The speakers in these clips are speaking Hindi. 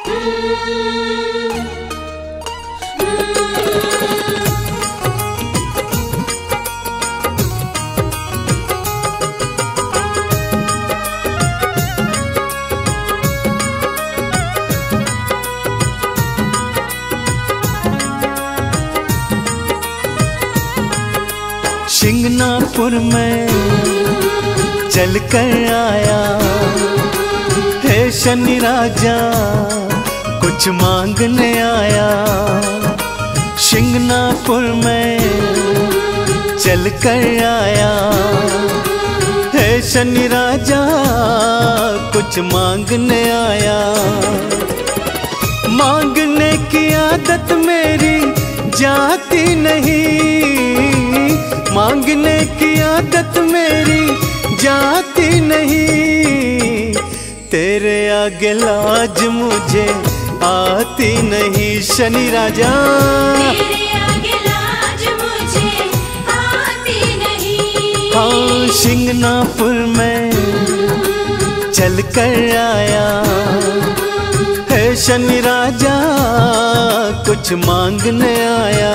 शिंगनापुर में चल कर आया है शनि राजा, कुछ मांगने आया। शिंगनापुर में चल कर आया है शनि राजा, कुछ मांगने आया। मांगने की आदत मेरी जाती नहीं, मांगने की आदत मेरी जाती नहीं। तेरे आगे लाज मुझे आती नहीं शनि राजा, तेरे आगे लाज मुझे आती नहीं। हाँ शिंगनापुर में चल कर आया है शनि राजा, कुछ मांगने आया।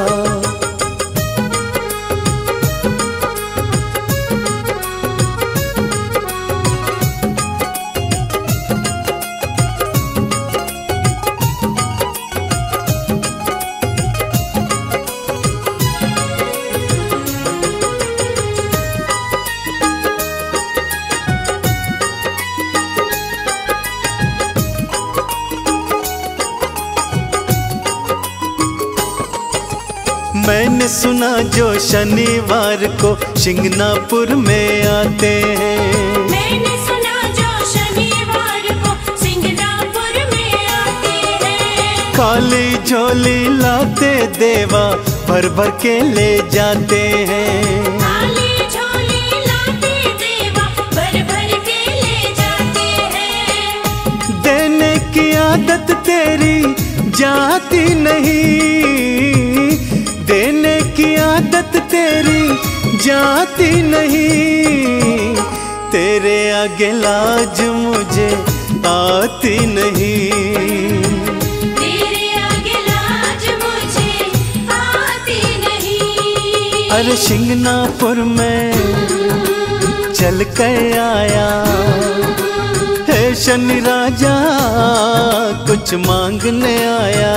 मैंने सुना जो शनिवार को शिंगनापुर में आते हैं, मैंने सुना जो शनिवार को शिंगनापुर में आते हैं। खाली झोली लाते देवा भर भर के ले जाते हैं, खाली झोली लाते देवा भर भर के ले जाते हैं। देने की आदत तेरी जाती नहीं, देने की आदत तेरी जाती नहीं। तेरे आगे लाज मुझे आती नहीं, तेरे आगे लाज मुझे आती नहीं। अरे शिंगनापुर में चल कर आया है शनि राजा, कुछ मांगने आया।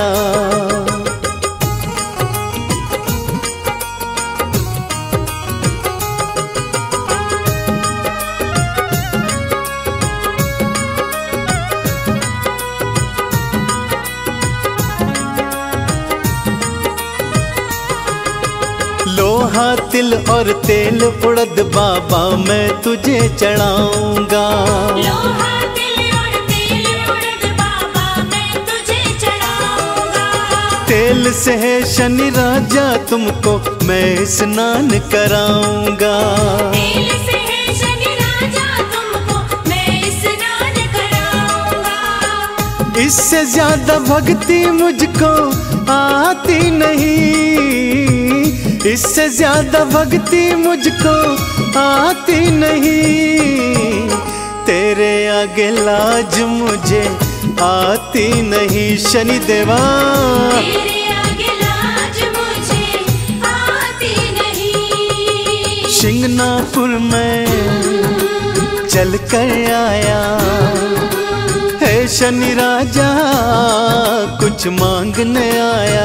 लोहा तिल और तेल उड़द बाबा मैं तुझे चढ़ाऊंगा, लोहा तिल और तेल उड़द बाबा मैं तुझे चढ़ाऊंगा। तेल से है शनि राजा तुमको मैं स्नान कराऊंगा, तेल से है शनि राजा तुमको मैं स्नान कराऊंगा। इससे ज्यादा भक्ति मुझको आती नहीं, इससे ज्यादा भक्ति मुझको आती नहीं। तेरे आगे लाज मुझे आती नहीं शनि देवा, तेरे आगे लाज मुझे आती नहीं। शिंगनापुर में चल कर आया है शनि राजा, कुछ मांगने आया।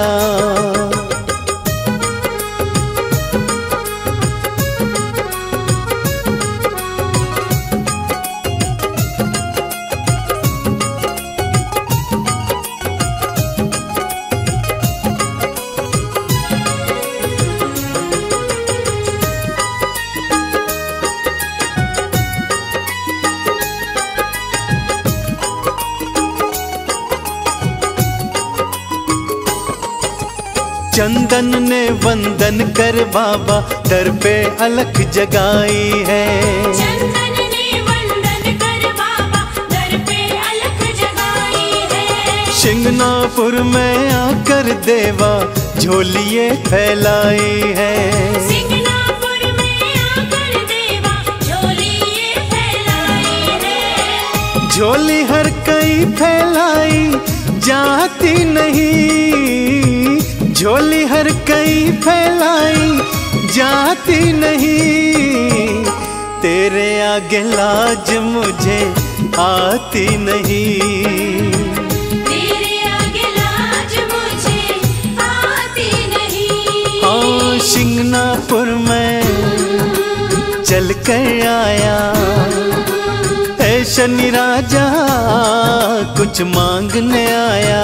चंदन ने वंदन कर बाबा दर पे अलख जगाई है, चंदन ने वंदन कर बाबा दर पे अलख जगाई है। शिंगनापुर में आकर देवा झोलिए फैलाई है, शिंगनापुर में आकर देवा झोलिए फैलाई है। झोली हर कई फैलाई जाती नहीं, झोली हर कई फैलाई जाती नहीं, तेरे आगे लाज मुझे आती नहीं, तेरे आगे लाज मुझे आती नहीं। हाँ शिंगनापुर में चल कर आया है शनि राजा, कुछ मांगने आया।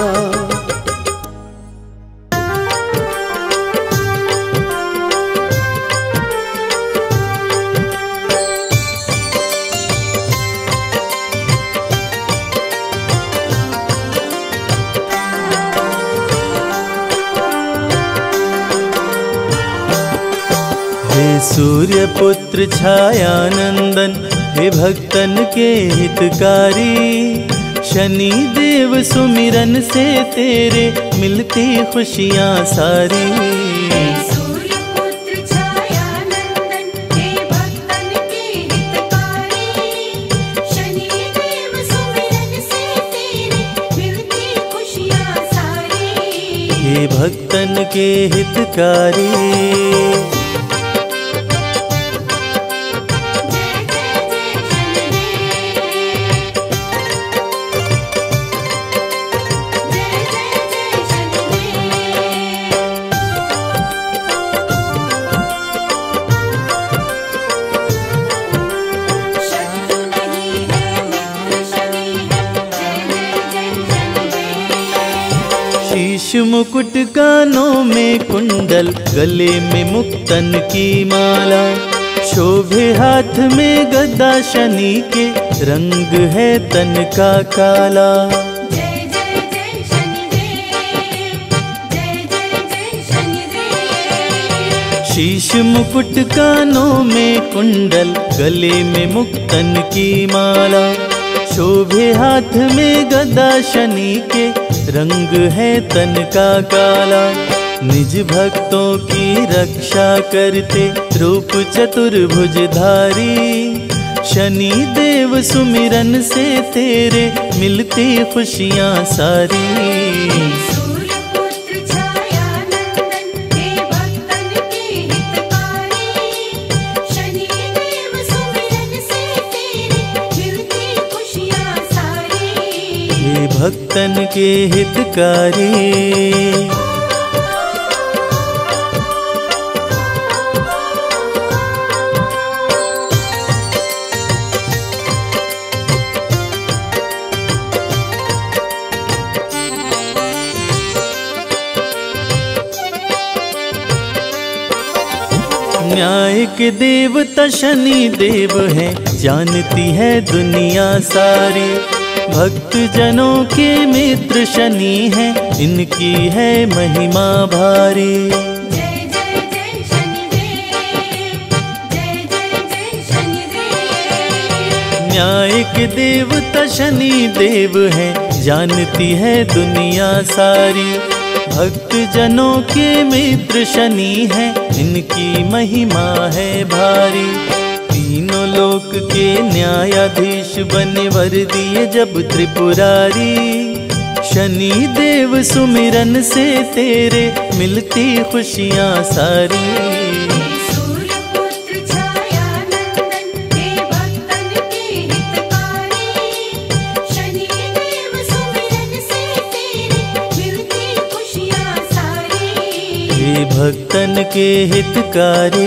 हे सूर्य पुत्र छायानंदन, हे भक्तन के हितकारी, शनि देव सुमिरन से तेरे मिलती खुशियाँ सारी। सूर्य पुत्र छायानंदन, हे भक्तन के हितकारी, शनि देव सुमिरन से तेरे मिलती खुशियाँ सारी। हे भक्तन के हितकारी, शीश मुकुट कानों में कुंडल, गले में मुक्तन की माला, शोभे हाथ में गदा शनि के, रंग है तन का काला। जय जय जय शनिदेव, जय जय जय शनिदेव। शीश मुकुट कानों में कुंडल, गले में मुक्तन की माला, शोभे हाथ में गदा शनि के, रंग है तन का काला। निज भक्तों की रक्षा करते, रूप चतुर्भुजधारी, शनि देव सुमिरन से तेरे मिलती खुशियाँ सारी। सूर्य पुत्र छायानंदन, हे भक्तन के हितकारी, शनि देव सुमिरन से तेरे मिलती खुशियाँ सारी। हे भक्तन के हितकारी, न्याय के देवता शनि देव हैं, जानती है दुनिया सारी, भक्त जनों के मित्र शनि हैं, इनकी है महिमा भारी। जय जय जय शनिदेव, जय जय जय शनिदेव। न्याय के देवता शनि देव हैं, जानती है दुनिया सारी, भक्त जनों के मित्र शनि हैं, इनकी महिमा है भारी। तीनों लोक के न्यायाधीश बने वर दिए जब त्रिपुरारी, शनि देव सुमिरन से तेरे मिलती खुशियाँ सारी। सूर्य पुत्र छायानंदन, हे भक्तन के हितकारी, शनि देव सुमिरन से तेरे मिलती खुशियाँ सारी। हे भक्तन के हितकारी,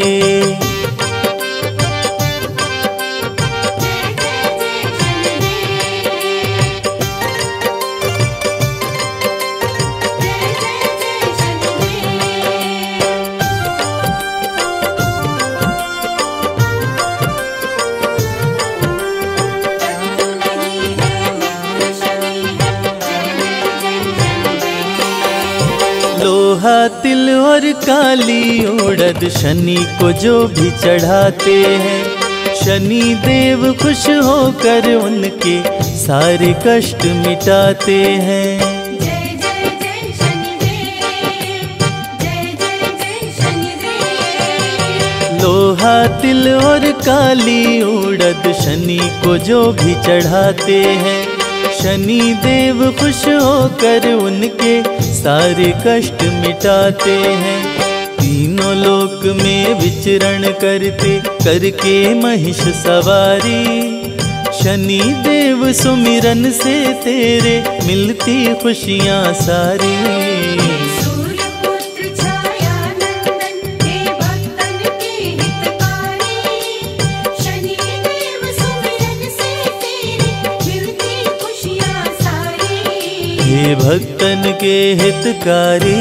लोहा तिल और काली उड़द शनि को जो भी चढ़ाते हैं, शनि देव खुश होकर उनके सारे कष्ट मिटाते हैं। जय जय जय शनिदेव, जय जय जय शनिदेव। लोहा तिल और काली उड़द शनि को जो भी चढ़ाते हैं, शनि देव खुश होकर उनके सारे कष्ट मिटाते हैं। तीनों लोक में विचरण करते करके महिष सवारी, शनि देव सुमिरन से तेरे मिलती खुशियाँ सारी। सूर्य पुत्र छाया नंदन हे भक्तन के हितकारी, शनि देव सुमिरन से तेरे मिलती खुशियाँ सारी। हे भक्तन के हितकारी।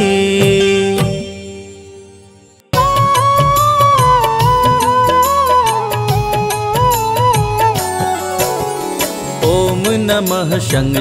ओम नमः शं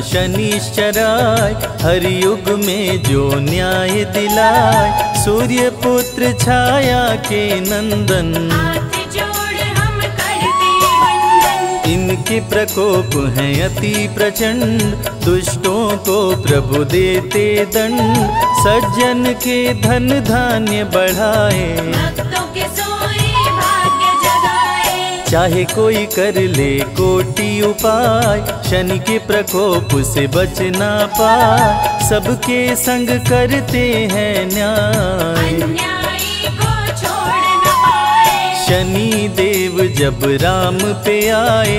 शनिश्चराय, हर युग में जो न्याय दिलाए, सूर्य पुत्र छाया के नंदन, हाथ जोड़ हम करते वंदन। इनके प्रकोप हैं अति प्रचंड, दुष्टों को प्रभु देते दंड, सज्जन के धन धान्य बढ़ाए, भक्तों के सोए भाग्य जगाए। चाहे कोई कर ले कोटि उपाय, शनि के प्रकोप से बच ना पाए, सबके संग करते हैं न्याय, अन्यायी को छोड़ न पाए। शनि देव जब राम पे आए,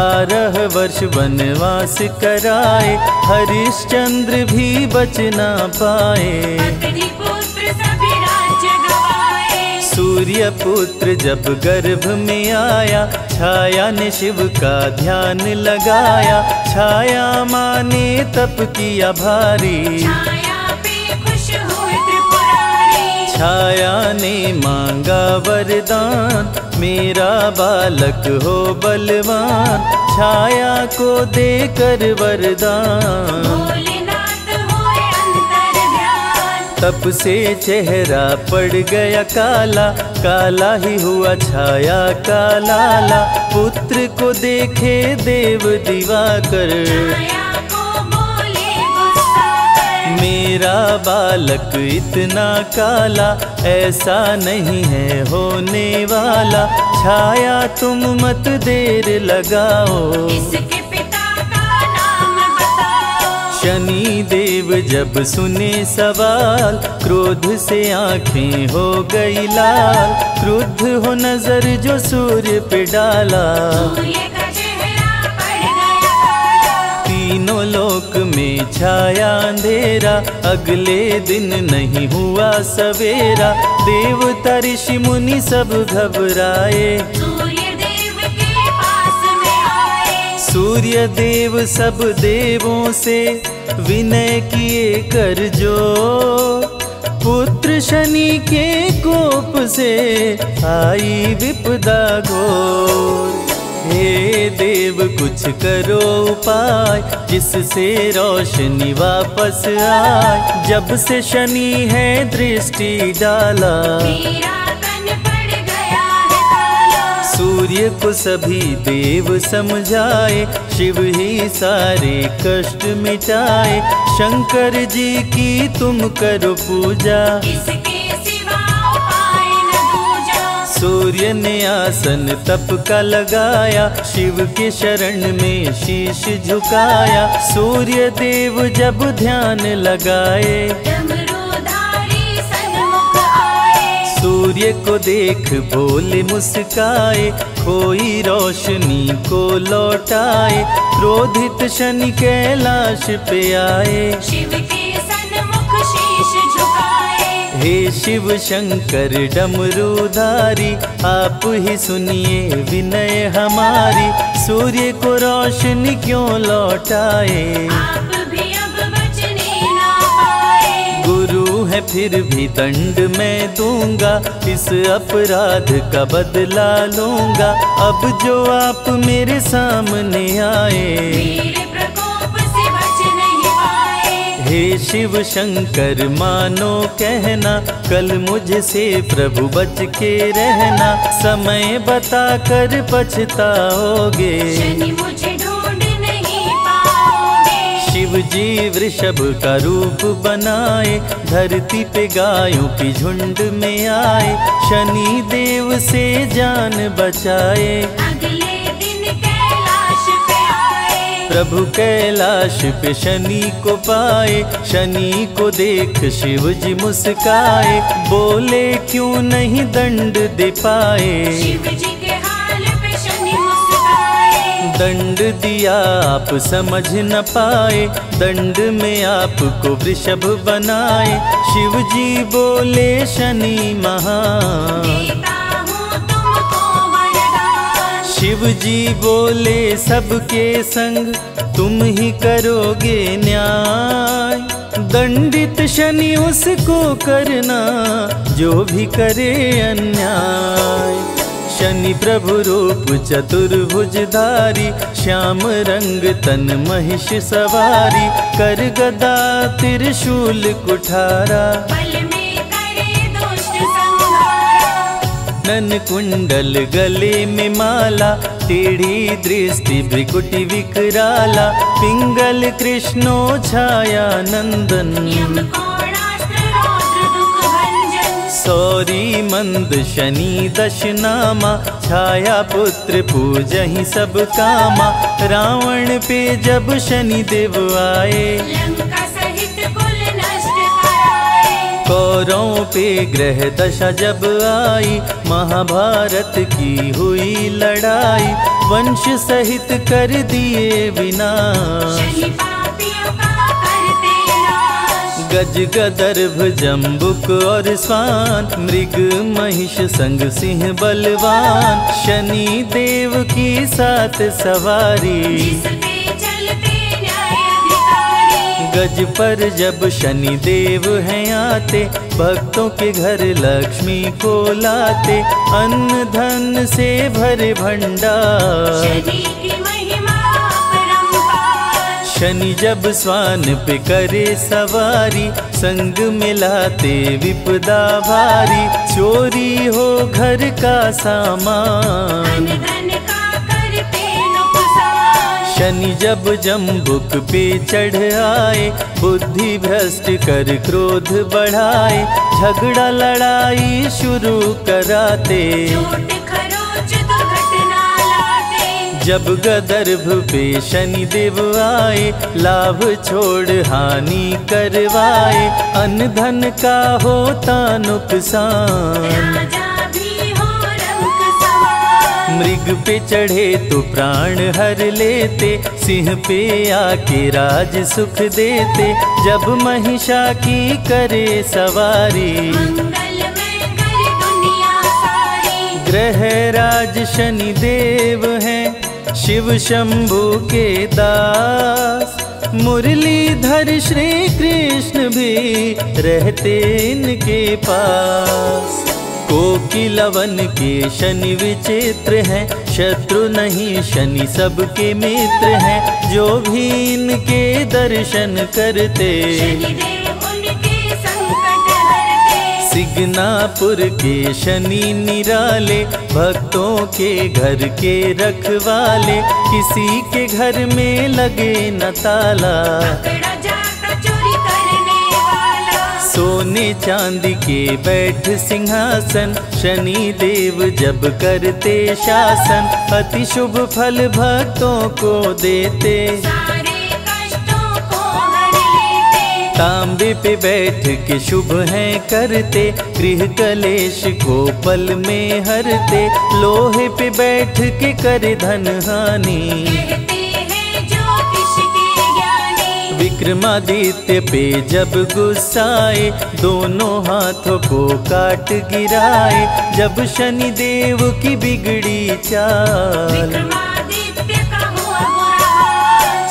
12 वर्ष वनवास कराए, हरिश्चंद्र भी बच ना पाए, अग्निपुत्र सभी राज्य गवाए। सूर्य पुत्र जब गर्भ में आया, छाया ने शिव का ध्यान लगाया, छाया माने तप किया भारी, छाया पे खुश हुए त्रिपुरारी। छाया ने मांगा वरदान, मेरा बालक हो बलवान, छाया को देकर वरदान, भोलेनाथ होए अंतर ध्यान। तप से चेहरा पड़ गया काला, काला ही हुआ छाया का लाला, पुत्र को देखे देव दिवाकर, छाया को बोले गुस्सा कर। मेरा बालक इतना काला, ऐसा नहीं है होने वाला, छाया तुम मत देर लगाओ, इसके पिता का नाम बताओ। शनि देव जब सुने सवाल, क्रोध से आंखें हो गई लाल, क्रुद्ध हो नजर जो सूर्य पे डाला, सूर्य का चेहरा पड़ गया काला। तीनों लोक में छाया अंधेरा, अगले दिन नहीं हुआ सवेरा, देवता ऋषि मुनि सब घबराए, सूर्य देव के पास में आए। सूर्य देव सब देवों से विनय किए कर जो, पुत्र शनि के कोप से आई विपदा घोर, हे देव कुछ करो उपाय, जिससे रोशनी वापस आए, जब से शनि है दृष्टि डाला, मेरा तन पड़ गया है काला। सूर्य को सभी देव समझाए, शिव ही सारे कष्ट मिटाए, शंकर जी की तुम करो पूजा, इसके सिवा उपाय न दूजा। सूर्य ने आसन तप का लगाया, शिव के शरण में शीश झुकाया, सूर्य देव जब ध्यान लगाए, डमरूधारी सन्मुख आए। सूर्य को देख भोले मुस्काए, खोई रोशनी को लौटाए, क्रोधित शनि कैलाश पे आए, शिव के सन्मुख शीश झुकाए। हे शिव शंकर डमरूधारी, आप ही सुनिए विनय हमारी, सूर्य को रोशनी क्यों लौटाए, आप भी अब बचने ना पाए। गुरु है फिर भी दंड मैं दूंगा, इस अपराध का बदला लूंगा, अब जो आप मेरे सामने आए, मेरे प्रकोप से बच नहीं पाए। हे शिव शंकर मानो कहना, कल मुझसे प्रभु बच के रहना, समय बता कर पछताओगे, शनि मुझे ढूंढ नहीं पाओगे। शिव जी वृषभ का रूप बनाए, धरती पे गायों की झुंड में आए, शनि देव से जान बचाए। अगले दिन कैलाश पे आए, प्रभु कैलाश पे शनि को पाए, शनि को देख शिव जी मुस्काए, बोले क्यों नहीं दंड दे पाए। शिव जी के हाल पे शनि मुस्काए, दंड दिया आप समझ न पाए, दंड में आपको वृषभ बनाए, शिव जी बोले शनि महान। देता हूँ तुमको वरदान, शिव जी बोले सबके संग तुम ही करोगे न्याय, दंडित शनि उसको करना जो भी करे अन्याय। शनि प्रभु रूप चतुर्भुजधारी, श्याम रंग तन महिष सवारी, कर गदा त्रिशूल कुठारा, बल में करे दुष्ट संहारा। नन कुंडल गले में माला, टेढ़ी दृष्टि भ्रिकुटि विकराला, पिंगल कृष्णो छाया नंदन, यम कोणास्त्र रौद्र दुख भंजन, सौरी मंद शनि दशनामा, छाया पुत्र पूजहि सब कामा। रावण पे जब शनि देव आए, लंका सहित कुल नष्ट कराए। कौरवों पे ग्रह दशा जब आई, महाभारत की हुई लड़ाई, वंश सहित कर दिए विनाश। शनि पापियों का करते नाश, गज गदर्भ जम्बुक और स्वान, मृग महिष संग सिंह बलवान, शनि देव की सात सवारी। जिस पे चलते न्याय अधिकारी, गज पर जब शनि देव हैं आते, भक्तों के घर लक्ष्मी को लाते, अन्न धन से भरे भंडार। शनि की महिमा अपरंपार, शनि जब स्वान पे करे सवारी, संग में लाते विपदा भारी, चोरी हो घर का सामान। धन धन का करते नुकसान। शनि जब जम्बुक पे चढ़ आए, बुद्धि भ्रष्ट कर क्रोध बढ़ाए, झगड़ा लड़ाई शुरू कराते, चोट खरोच दुर्घटना लाते। जब गदर्भ पे शनि देव आए, लाभ छोड़ हानि करवाए, अन्न धन का होता नुकसान। राजा भी हो रंग सवार, मृग पे चढ़े तो प्राण हर लेते, सिंह पे आके राज सुख देते, जब महिषा की करे सवारी। मंगल में करे दुनिया सारी, ग्रह राज शनि देव हैं, शिव शंभु के दास, मुरलीधर श्री कृष्ण भी रहते इनके पास। कोकिलवन के शनि विचित्र हैं, शत्रु नहीं शनि सबके मित्र हैं, जो भी इनके दर्शन करते, शनिदेव उनके संकट हरते। सिग्नापुर के शनि निराले, भक्तों के घर के रखवाले, किसी के घर में लगे न ताला, पकड़ा जाता चोरी करने वाला। सोने चांदी के बैठ सिंहासन, शनि देव जब करते शासन, अति शुभ फल भक्तों को देते, सारे कष्टों को हर लेते। तांबे पे बैठ के शुभ हैं करते, गृह कलेश को पल में हरते, लोहे पे बैठ के करे धन हानि, कहते हैं ज्योतिष के ज्ञानी। विक्रमादित्य पे जब गुस्साए, दोनों हाथों को काट गिराए, जब शनि देव की बिगड़ी चाल, विक्रमादित्य का हुआ बुरा हाल।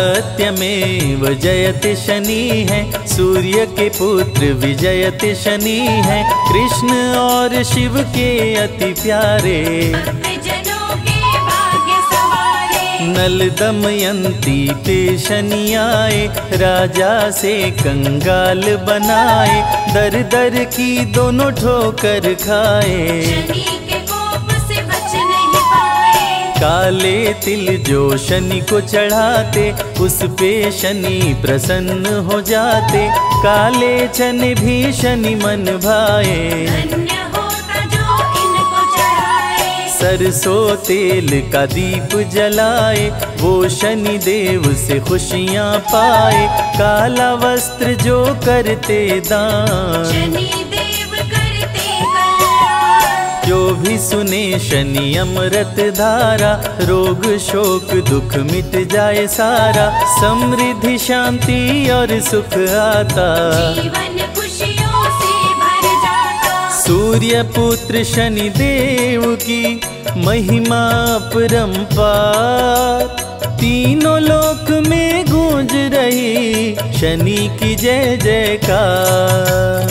सत्यमेव जयते शनि है, सूर्य के पुत्र विजयते शनि है, कृष्ण और शिव के अति प्यारे, भक्तजनों के भाग्य सवारे। नल दमयंती पे शनि आए, राजा से कंगाल बनाए, दर दर की दोनों ठोकर खाए, शनि के कोप से बच नहीं पाए। काले तिल जो शनि को चढ़ाते, उस पे शनि प्रसन्न हो जाते। काले चने भी शनि मन भाए, धन्य होता जो इनको चढ़ाए। सरसों तेल का दीप जलाए, वो शनि देव से खुशियाँ पाए। काला वस्त्र जो करते दान, शनि देव करते कल्याण। जो भी सुने शनि अमृत धारा, रोग शोक दुख मिट जाए सारा। समृद्धि शांति और सुख आता, जीवन खुशियों से भर जाता। सूर्य पुत्र शनि देव की महिमा अपरंपार। तीनों लोक में गूंज रही शनि की जय जयकार।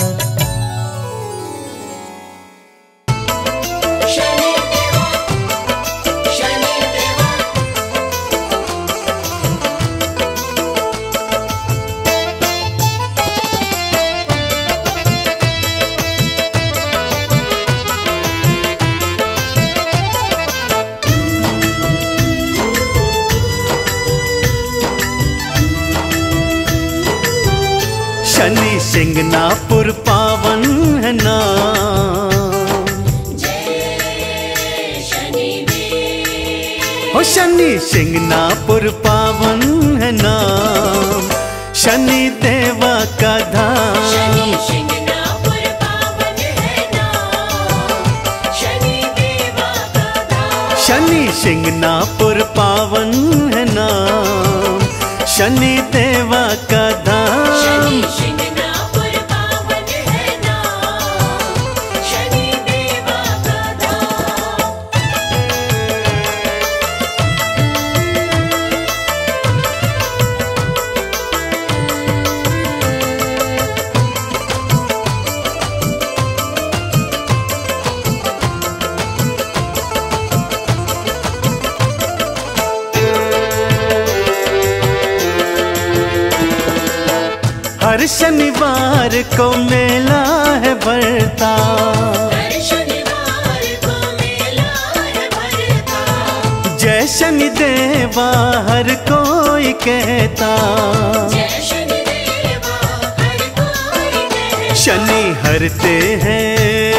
शनि देवा, शनि देवा। शनि सिंगनापुर पावन है नाम, जय शनि देव। हो शनि सिंगनापुर पावन है नाम। शनि देवा का धाम, शनि सिंगनापुर पावन है नाम। शनि देवा का धाम। शनि सिंगनापुर पावन है नाम। शनि देवा का धाम, शनि सिंगनापुर पावन है नाम। शनि देवा का धाम। हर शनिवार को मेला है भरता। हर शनिवार को मेला है भरता। जय शनि देवा हर कोई कहता। जय शनि देवा हर कोई कहता। शनि हरते हैं,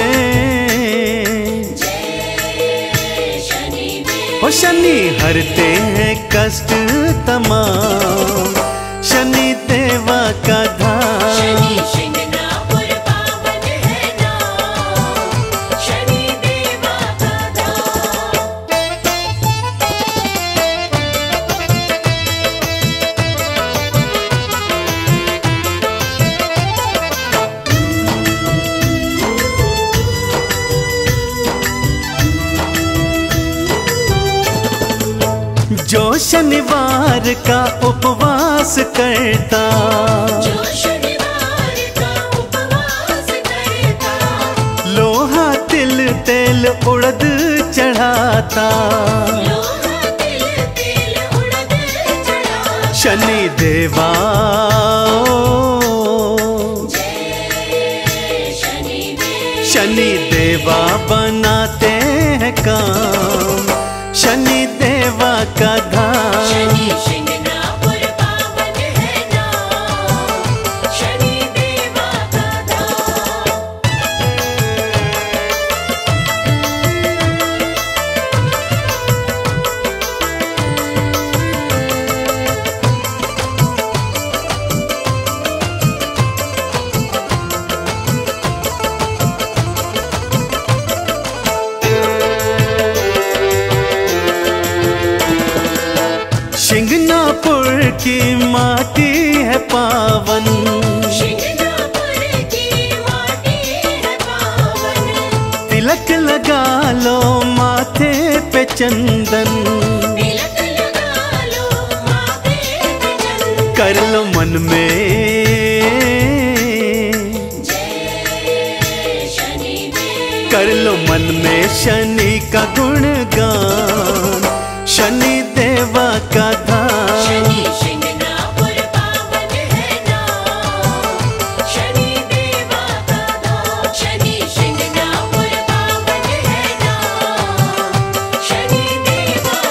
जय शनि देव। ओ शनि हरते हैं कष्ट तमाम। शनि देवा का धाम, शनि सिंगनापुर पावन है नाम। शनि देवा का धाम। जो शनिवार का उपवास करता। जो शनिवार का उपवास करता। लोहा तिल तेल उड़द चढ़ाता। लोहा तिल तेल उड़द चढ़ाता। शनि देवा जय शनि देव। शनि देवा बनाते हैं काम। शनि देवा का धाम, शनि सिंगनापुर पावन है नाम। शनि देवा का धाम। सिंगनापुर की माटी है पावन। सिंगनापुर की माटी है पावन। तिलक लगा लो माथे पे चंदन। तिलक लगा लो माथे पे चंदन। कर लो मन में, जय शनि देव। कर लो मन में शनि का गुणगान। शनि देवा का धाम, शनि सिंगनापुर पावन है नाम। शनि देवा का धाम। शनि सिंगनापुर पावन है नाम। शनि देवा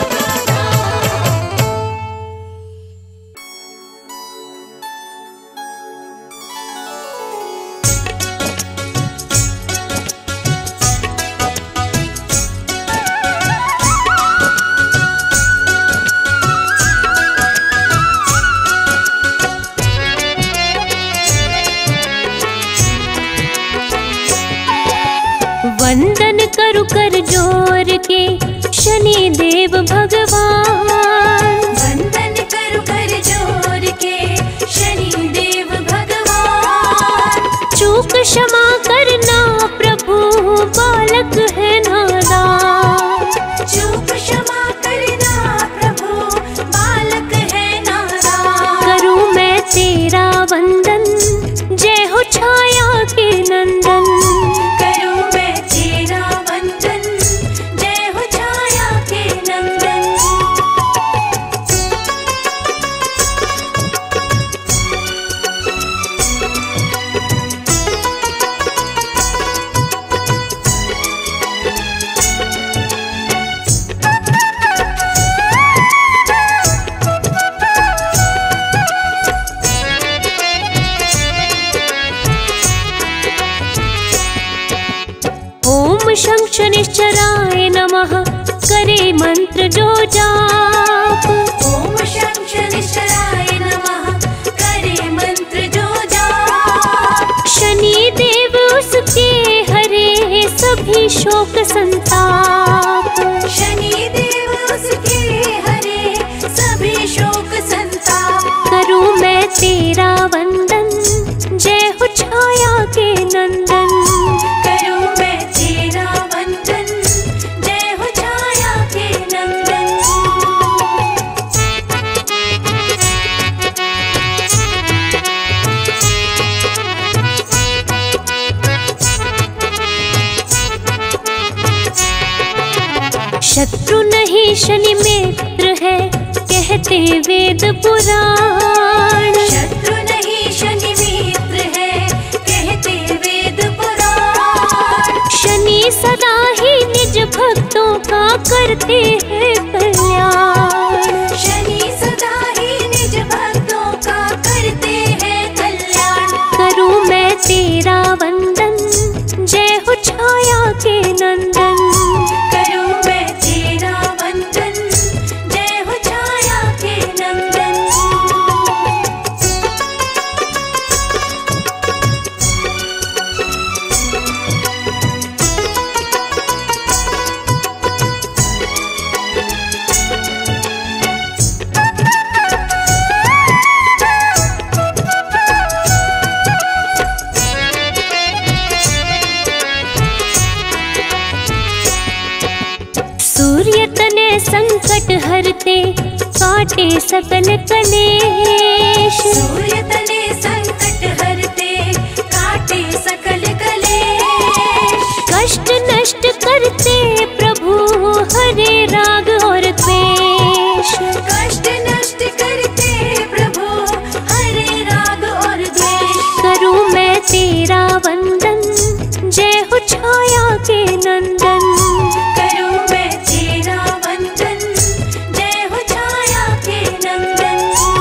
शनि देव भगवान। वंदन करो कर जोर के शनि देव भगवान। चूक क्षमा करना प्रभु बालक है नादान। चूक क्षमा करना प्रभु बालक है नादान। करूं मैं तेरा वंदन, जय हो छाया के नंदन। करूं मैं तेरा वंदन, जय हो छाया के नंदन। ओम शं शनिश्चराय नमः, करे मंत्र जो जाप। ओम शं शनिश्चराय नमः, करे मंत्र जो जाप। शनि देव उसके हरे सभी शोक संताप। शनि देव उसके हरे सभी शोक संताप। करूं मैं तेरा वंदन, जय हो छाया के नंदन। करूं मैं तेरा वंदन, जय हो छाया के नंदन। शत्रु नहीं शनि मित्र है, कहते वेद पुराण। शत्रु नहीं शनि मित्र है, कहते वेद पुराण। शनि सदा ही निज भक्तों का करते हैं कल्याण। शनि सदा ही निज भक्तों का करते हैं कल्याण। करूं मैं तेरा वंदन, जय हो छाया के नंदन। करूं मैं तेरा वंदन, जय हो छाया के नंदन। सूर्य तने संकट हरते, काटे सकल कलेश। सूर्य तने संकट हरते, काटे सकल कलेश। कष्ट नष्ट करते प्रभु हरे राग और द्वेष। कष्ट नष्ट करते प्रभु हरे राग और द्वेष। करूं मैं तेरा वंदन, जय हो छाया के नंदन। करूं मैं तेरा वंदन, जय हो छाया के नंदन।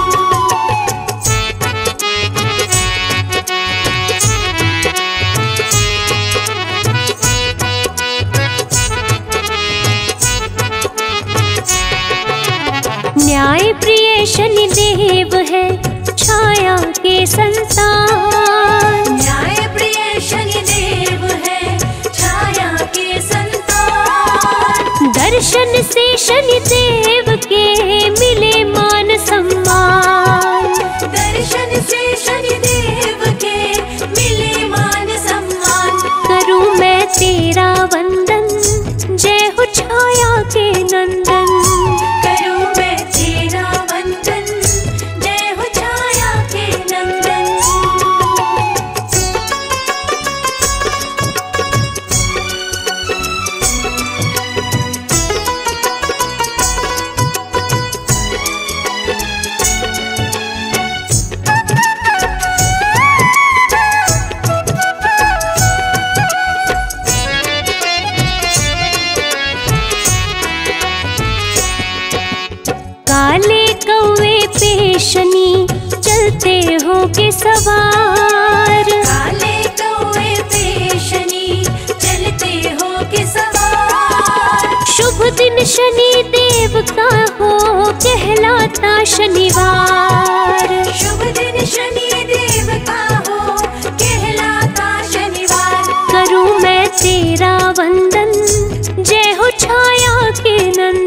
न्याय प्रिय शनि देव है, छाया के संतान। न्याय प्रिय शनि देव है, छाया के संतान। दर्शन से शनि देव के मिले मान सम्मान। दर्शन से शनि देव के मिले मान सम्मान। करूं मैं तेरा वंदन, जय हो छाया के नंदन। करूं मैं तेरा वंदन, जय हो छाया के नंदन। काले कौवे पे शनि चलते हो के सवार। काले कौवे पे शनि चलते हो के सवार। शुभ दिन शनि देव का हो, कहलाता शनिवार। शुभ दिन शनि देव का हो, कहलाता शनिवार। करूं मैं तेरा वंदन, जय हो छाया के नंदन।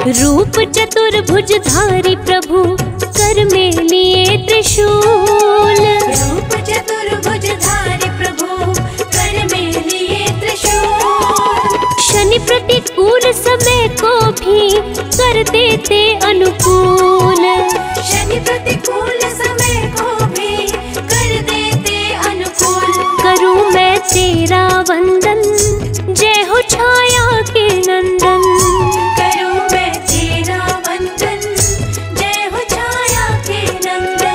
रूप चतुर्भुजधारी प्रभु कर में लिए त्रिशूल। रूप चतुर्भुजधारी प्रभु कर में लिए त्रिशूल। शनि प्रतिकूल समय को भी कर देते अनुकूल। शनि प्रतिकूल समय को भी कर देते अनुकूल। करूं मैं तेरा वंदन, जय हो छाया के नंदन। करूं मैं तेरा वंदन, जय हो छाया के नंदन।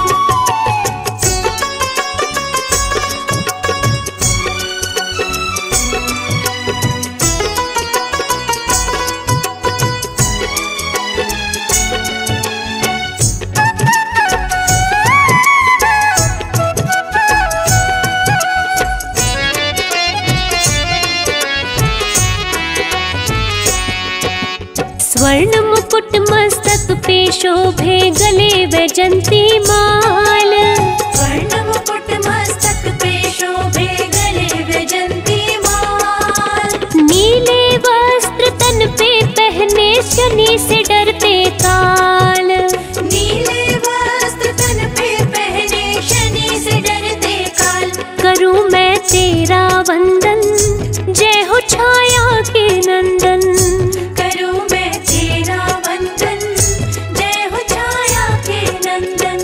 स्वर्ण मुकुट मस्तक पे शोभे, गले वैजंती माल। स्वर्ण मुकुट मस्तक पे शोभे, गले वैजंती माल। नीले वस्त्र तन पे पहने, शनि से डरते काल। नीले वस्त्र तन पे पहने, शनि से डरते काल। करूं मैं तेरा वंदन, जय हो छाया के नंदन। करूं मैं तेरा वंदन, जय हो छाया के नंदन।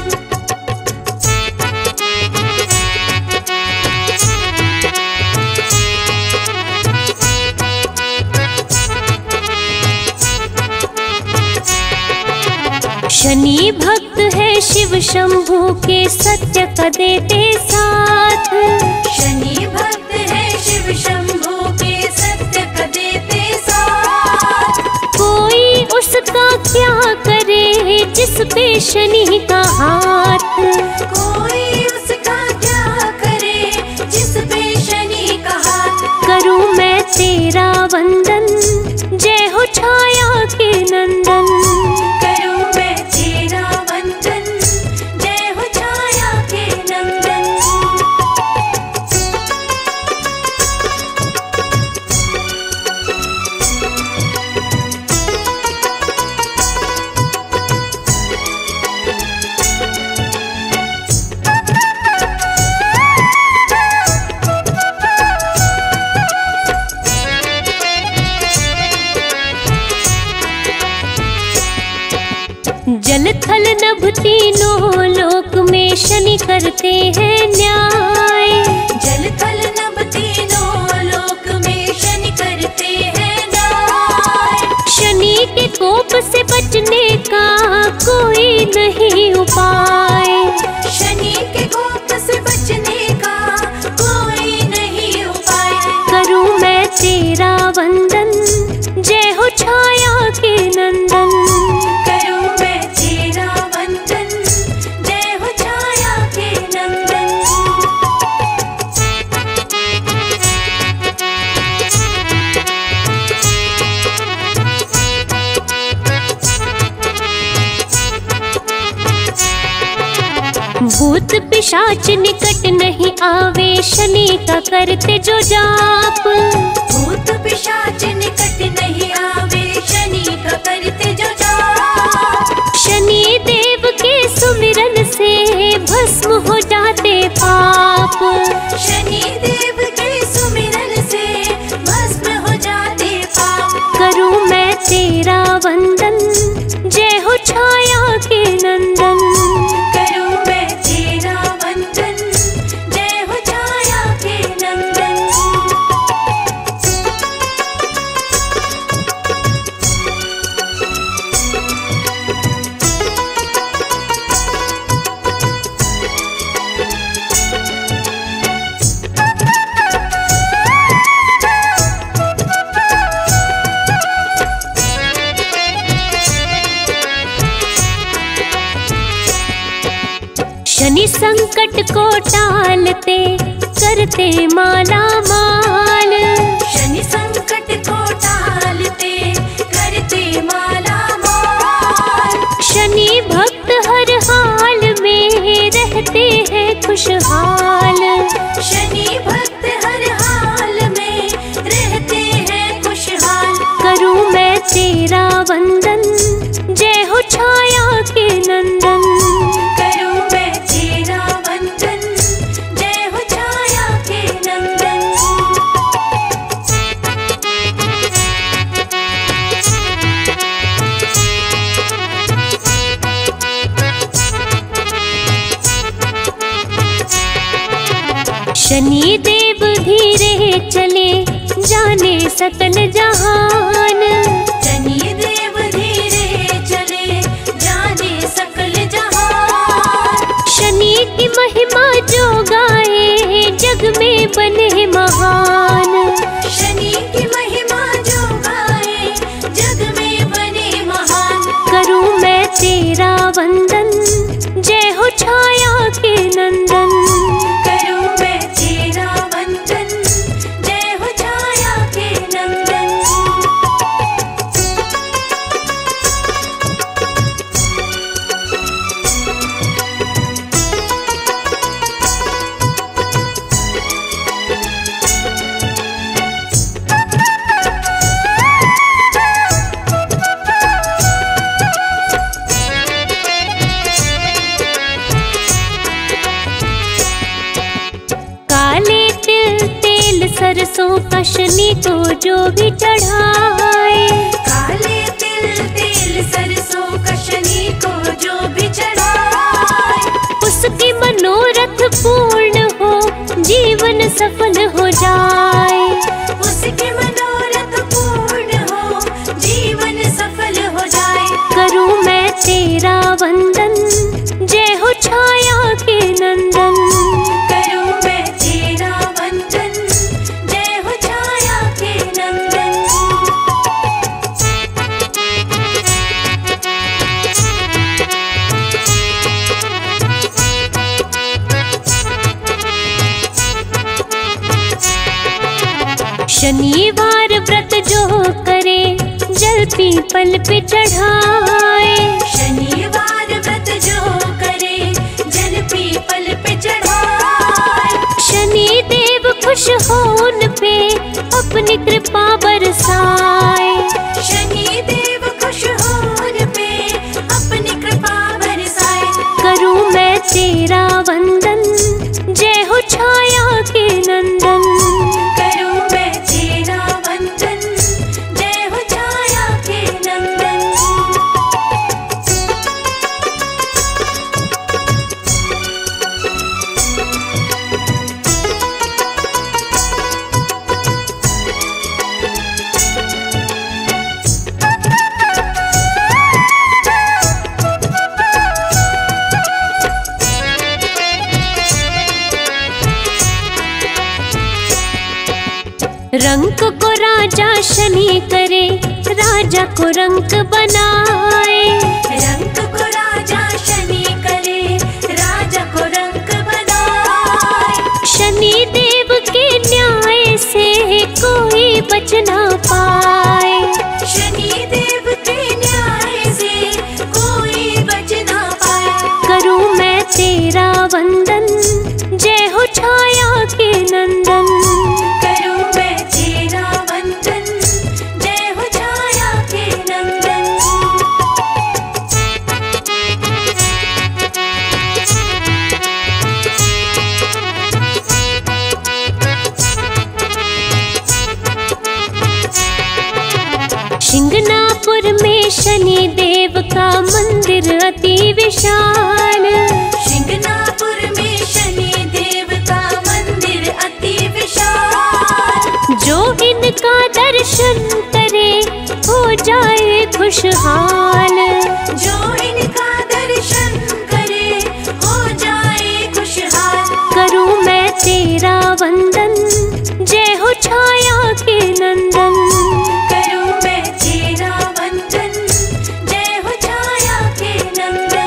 शनि भक्त है शिव शंभू के, सत्य का देते साथ। शनि भक्त है शिव शंभू के, सत्य का देते साथ। कोई उसका क्या करे, जिस पे शनि का हाथ। कोई उसका क्या करे, जिस पे शनि का हाथ। करूं मैं तेरा वंदन, जय हो छाया के नंदन। करूं मैं तेरा वंदन, जय हो छाया के नंदन। जल थल नभ तीनों लोक में शनि करते हैं न्याय। जल थल नभ तीनों लोक में शनि करते हैं न्याय। शनि के कोप से बचने का कोई नहीं उपाय। शनि के कोप से बचने का कोई नहीं उपाय। करूं मैं तेरा वंदन, जय हो छाया के नंदन। करूं मैं तेरा वंदन, जय हो छाया के नंदन। भूत पिशाच निकट नहीं आवे, शनि का करते जो जाप। भूत पिशाच निकट नहीं आवे, शनि का करते जो जाप। शनि देव के सुमिरन से भस्म हो जाते पाप। शनि देव के सुमिरन से भस्म हो जाते पाप। करूं मैं तेरा वंदन, जय हो छाया के नंदन। करूं मैं तेरा वंदन, जय हो छाया के नंदन। शनि संकट को टालते, करते माला माल। शनि संकट को टालते, करते माला माल। शनि भक्त हर हाल में रहते हैं खुशहाल। शनि भक्त हर हाल में रहते हैं खुशहाल। करूं मैं तेरा वंदन, जय हो छाया के नंदन। करूं मैं तेरा वंदन, जय हो छाया के नंदन। शनि देव धीरे चले, जाने सकल जहान। शनि देव धीरे चले, जाने सकल जहान। शनि की महिमा जो गाए, जग में बने महान। शनि की महिमा जो गाए, जग में बने महान। करूं मैं तेरा वंदन, जय हो छाया के नंदन। करूं मैं तेरा वंदन, जय हो छाया के नंदन। काले तिल तेल सरसों का शनि को जो भी चढ़ाए, काले तिल तेल सरसों का शनि को जो भी चढ़ाए, उसकी मनोरथ पूर्ण हो, जीवन सफल हो जाए। उसके मनोरथ पूर्ण हो, जीवन सफल हो जाए। करूं मैं तेरा वंदन, जय हो छाया के नंदन। करूं मैं तेरा वंदन, जय हो छाया के नंदन। शनिवार व्रत जो करे, जल पीपल पे चढ़ाए। शनिवार व्रत जो करे, जल पीपल पे चढ़ाए। शनि देव खुश हो उन पे, अपनी कृपा बरसाए। शनि देव खुश हो उन पे, अपनी कृपा बरसाए। करूं मैं तेरा वंदन, जय हो छाया के नंदन। करूं मैं तेरा वंदन, जय हो छाया के नंदन। रंक को राजा शनि करे, राजा को रंक बनाए। रंक को राजा शनि करे, राजा को रंक बनाए। शनि देव के न्याय से कोई बच ना पाए। शनि देव के न्याय से कोई बच ना पाए। करूं मैं तेरा वंदन, जय हो छाया के नंदन। करूं मैं तेरा वंदन, जय हो छाया के नंदन। शिंगनापुर में शनि देव का मंदिर अति विशाल। शिंगनापुर में शनि देव का मंदिर अति विशाल। जो इनका दर्शन करे, हो जाए खुशहाल। जो इनका दर्शन करे, हो जाए खुशहाल। करूं मैं तेरा वंदन, जय हो छाया के नंदन। करूं मैं तेरा वंदन, जय हो छाया के नंदन।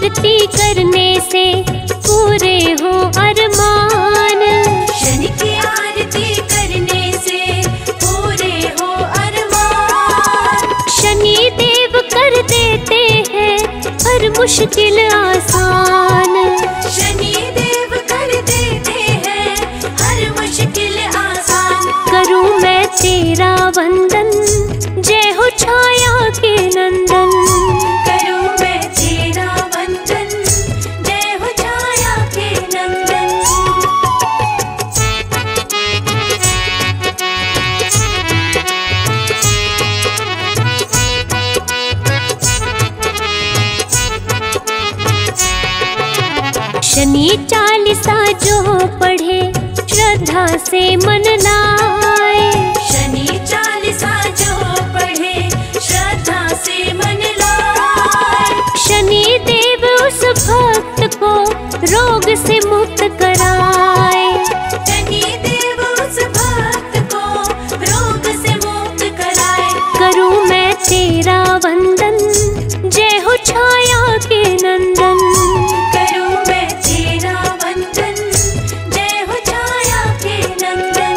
आरती करने से पूरे हो अरमान। शनि की आरती करने से पूरे हो अरमान। शनि देव कर देते हैं हर मुश्किल आसान। शनि देव कर देते हैं हर मुश्किल आसान। करूं मैं तेरा वंदन, जय हो छाया के नंदन। करूं मैं तेरा वंदन, जय हो छाया के नंदन। शनि चालीसा जो पढ़े श्रद्धा से मन लाए। शनि चालीसा जो पढ़े श्रद्धा से मन लाए। शनि देव उस भक्त को रोग से मुक्त कराए। शनि देव उस भक्त को रोग से मुक्त कराए। करूं मैं तेरा वंदन, जय हो छाया के नंदन। करूं मैं तेरा वंदन, जय हो छाया के नंदन।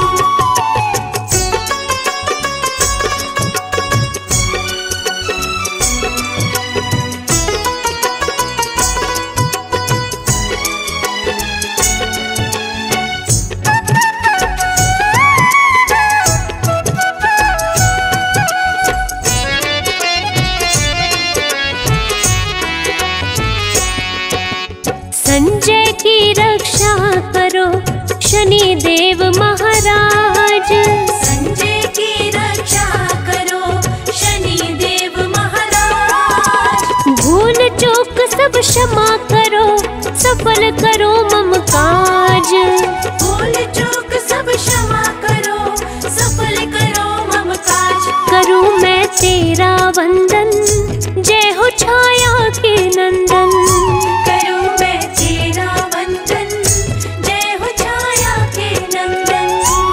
संजय की रक्षा करो शनि देव महाराज। संजय की रक्षा करो शनि देव महाराज। भूल चूक सब क्षमा करो, सफल करो मम काज। भूल चूक सब क्षमा करो, सफल करो मम काज। करूं मैं तेरा वंदन, जय हो छाया के नंदन। करूं मैं तेरा वंदन, जय हो छाया के नंदन।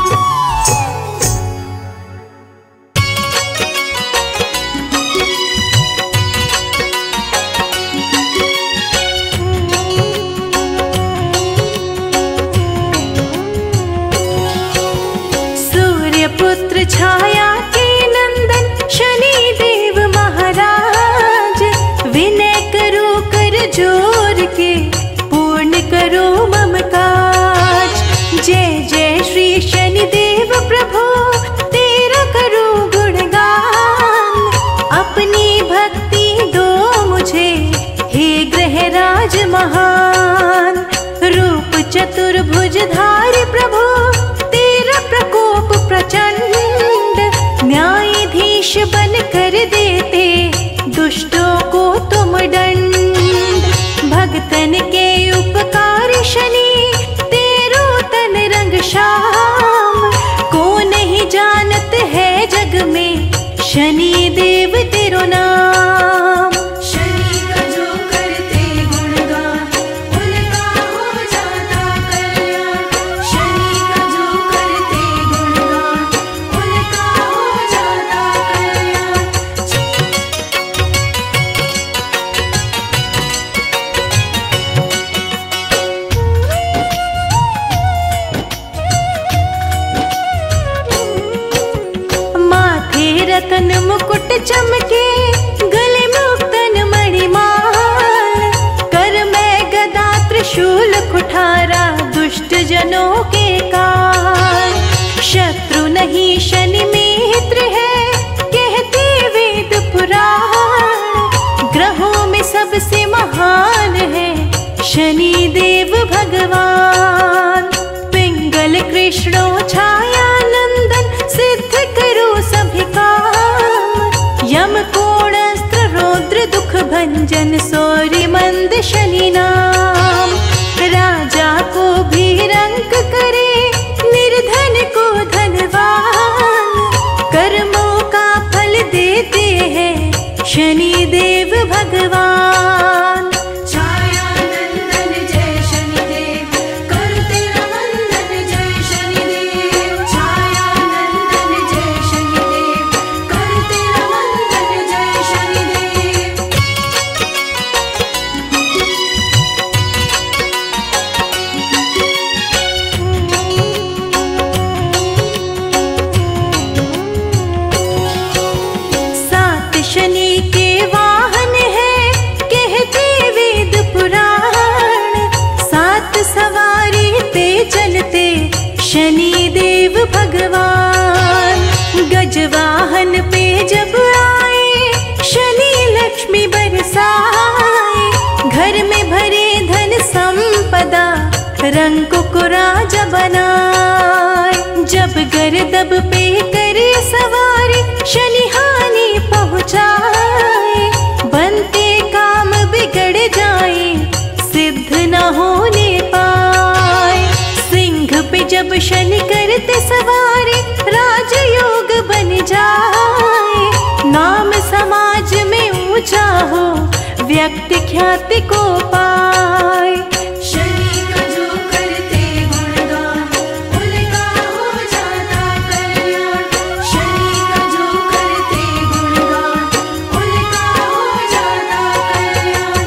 सूर्यपुत्र छाया के नंदन शनि देव महाराज। विनय करो कर जोर के, पूर्ण करो मम काज। जय जय श्री शनि देव प्रभु, तेरा करो गुणगान। अपनी भक्ति दो मुझे, हे ग्रहराज महान। रूप चतुर्भुजधारी प्रभु, तेरा प्रकोप प्रचंड। न्यायाधीश बन कर देते दुष्टों को तुम दंड। भक्तन के उपकारी शनि, तेरो तन रंग श्याम। को नहीं जानत है जग में, शनि देव तेरो नाम। शनि का जो करते गुणगान, उनका हो जाता कल्याण। शनि का जो करते गुणगान, उनका हो जाता कल्याण। माथे रतन मुकुट चमके, गले मुक्तन मणिमाल। कर मैं गदा त्रिशूल कुठारा, दुष्ट जनों के काल। शत्रु नहीं शनि मित्र है, कहते वेद पुराण। ग्रहों में सबसे महान है शनि देव भगवान। पिंगल कृष्णो छाया नंदन, सिद्ध करो सभी काम। यम कोण अस्त्र रौद्र दुख भंजन, सौर्य मंद शनि नाम। राजा को भी रंक करे, निर्धन को धनवान। कर्मों का फल देते हैं शनि देव भगवान। छाया नंदन जय शनि देव, करो तेरा वंदन जय शनि देव। छाया नंदन जय शनि देव, करो तेरा वंदन जय शनि देव। रंग को राजा बनाए। जब गर्दब पे करे सवारी शनि हानि पहुँचाए। बनते काम बिगड़ जाए सिद्ध न होने पाए। सिंह पे जब शनि करते सवारी राजयोग बन जाए। नाम समाज में ऊंचा हो व्यक्ति ख्याति को पाए। शनि का जो करते गुणगान उनका हो जाता कल्याण। शनि का जो करते गुणगान उनका हो जाता कल्याण।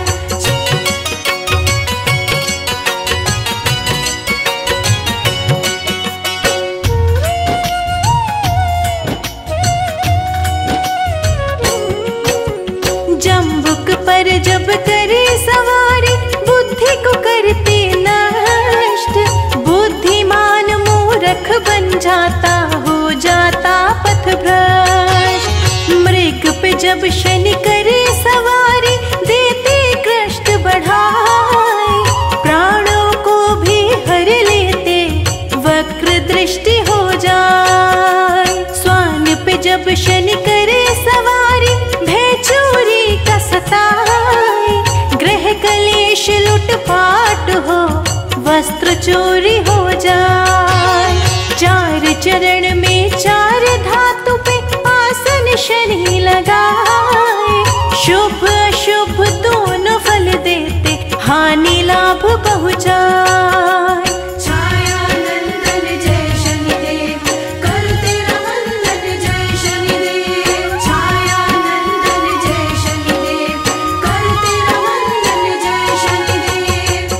जम्बुक पर जब करे सवारी बुद्धि को करते नष्ट। बुद्धिमान मूर्ख बन जाता हो जाता पथ भ्रष्ट। मृग पे जब शनि करे सवारी देते कष्ट बढ़ाए। प्राणों को भी हर लेते वक्र दृष्टि हो जाए। स्वान पे जब शनि करे सवारी भय चोरी का सताए। ग्रह कलेश लुटपाट हो वस्त्र चोरी हो जाए। चार चरण में चार धातु पे आसन शनि लगाए। शुभ अशुभ दोनों फल देते हानि लाभ पहुँचाए। छाया नंदन जय शनिदेव करते वंदन जय शनिदेव। छाया नंदन जय शनिदेव करते वंदन जय शनिदेव।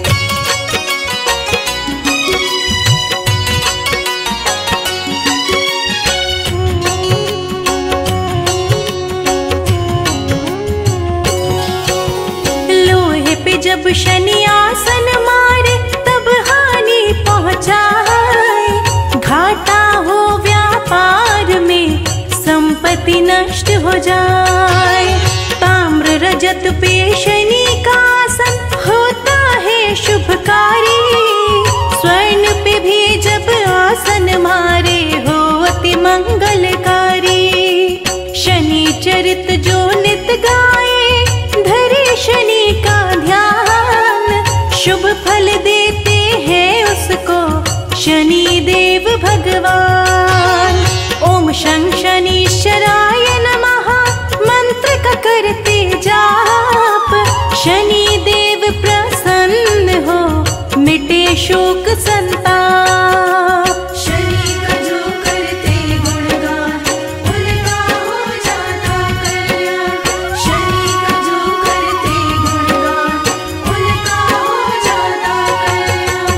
लोहे पे जब शनि आसन मारे तब हानि पहुँचाए। घाटा हो व्यापार में संपत्ति नष्ट हो जाए। ताम्र रजत पे शनि का आसन होता है शुभकारी। स्वर्ण पे भी जब आसन मारे हो अति मंगलकारी। शनि चरित जो नित गाए धरे शनि का ध्यान। शुभ फल देते हैं उसको शनि देव भगवान। ओम शं शनिश्चराय नमः मंत्र का करते जाप। शनि देव प्रसन्न हो मिटे शोक संताप। शनि का जो करते गुणगान उनका हो जाता कल्याण। शनि का जो करते गुणगान उनका हो जाता कल्याण।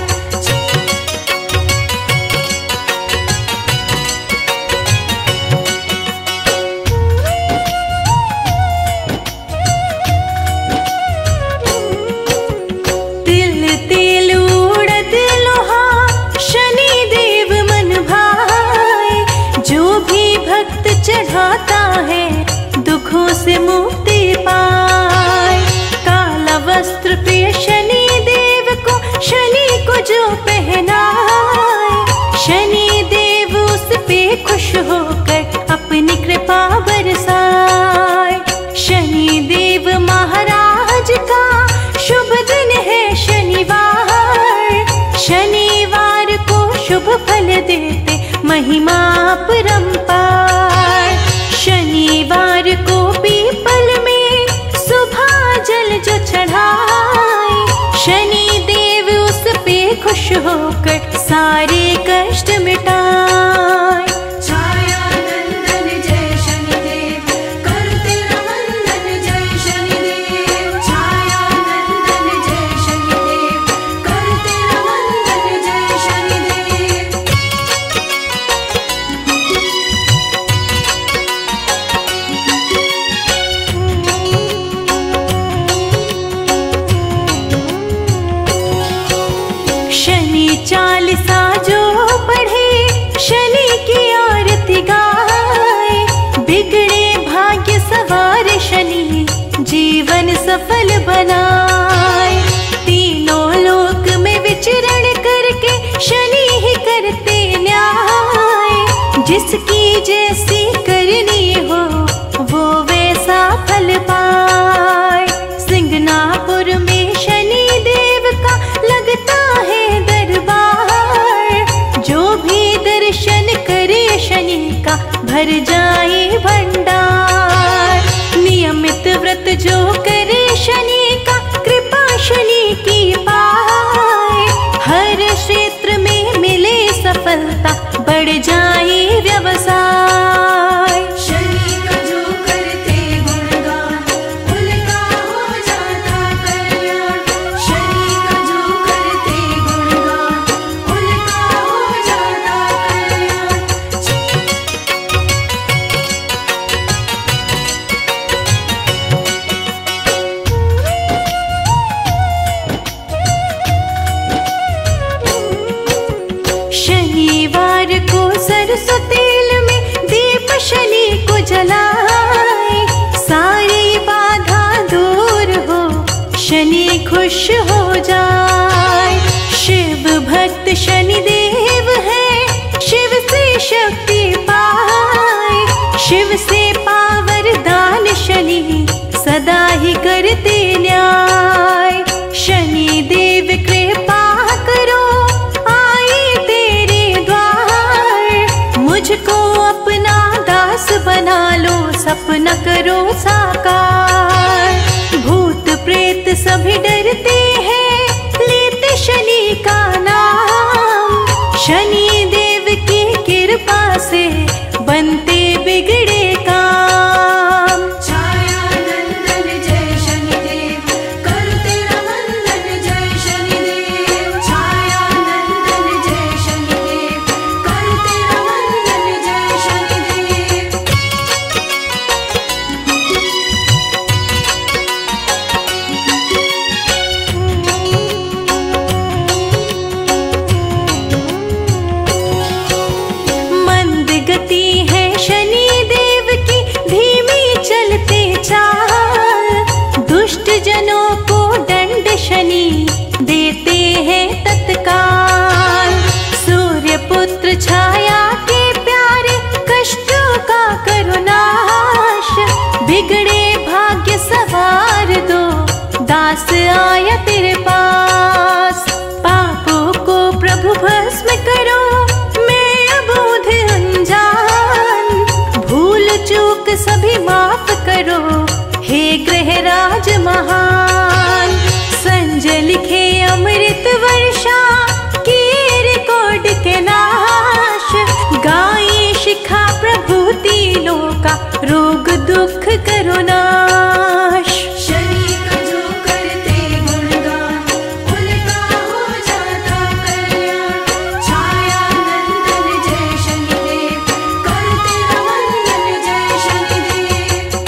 तिल तेल उड़द लोहा शनि देव मन भाए। जो भी भक्त चढ़ाता है दुखों से मुक्ति पाए। काला वस्त्र पे शनि देव को शनि को जो पहनाए। शनि देव उस पे खुश होकर अपनी कृपा बरसाए। शनि देव महाराज का शुभ दिन है शनिवार। शनिवार को शुभ फल देते महिमा परंपार। शनिवार को पीपल में सुबह जल जो चढ़ाए। शनि देव उस पे खुश होकर सारे कष्ट मिटाए। छाया नंदन जय शनिदेव करते वंदन जय शनिदेव। छाया नंदन जय शनिदेव करते वंदन जय शनिदेव। शनि चालीसा जो पढ़े शनि की आरती गाए। बिगड़े भाग्य सवार शनि जीवन सफल बनाए। तीनों लोक में विचरण जिसकी जैसी करनी हो वो वैसा फल पाए। सिंगनापुर में शनि देव का लगता है दरबार, जो भी दर्शन करे शनि का भर जाए भंडार। नियमित व्रत जो करे शनि का कृपा शनि की पाए। हर क्षेत्र में मिले सफलता बढ़ जाए व्यवसाय। शनि का जो करते गुणगान उनका हो जाता कल्याण। शनि का जो करते गुणगान उनका हो जाता कल्याण। शनिवार को सरसों तेल में दीप शनि को जलाए। सारी बाधा दूर हो शनि खुश हो जाए। शिव भक्त शनि देव है, शिव से शक्ति पाए। शिव से पावर दान शनि सदा ही करते न्याय। शनि देव कृपा करो आए तेरे द्वार। मुझको अपना दास बना लो सपना करो साकार। भूत प्रेत सभी डरते हैं लेते शनि का नाम। शनि देव की कृपा से बनते बिगड़े काम। छाया नंदन जय शनिदेव करो तेरा वंदन जय शनिदेव। छाया नंदन जय शनिदेव करो तेरा वंदन जय शनिदेव। मंद गति है शनि देव की धीमी चलते चाल। दुष्ट जनों को दंड शनि देते हैं तत्काल। सूर्य पुत्र छाया के प्यारे कष्टों का करो नाश। बिगड़े भाग्य सवार दो दास आया तेरे पास। पापों को प्रभु भस्म करो मैं अबोध अनजान। भूल चूक सभी माफ करो हे ग्रहराज महान। संजय लिखे अमृत वर्षा किए रिकॉर्ड के नाश। गाये शिखा प्रभु तीनों का रोग दुख करो नाश। शनि का जो करते गुणगान उनका हो जाता कल्याण। छाया नंदन जय शनिदेव करो तेरा वंदन जय शनिदेव।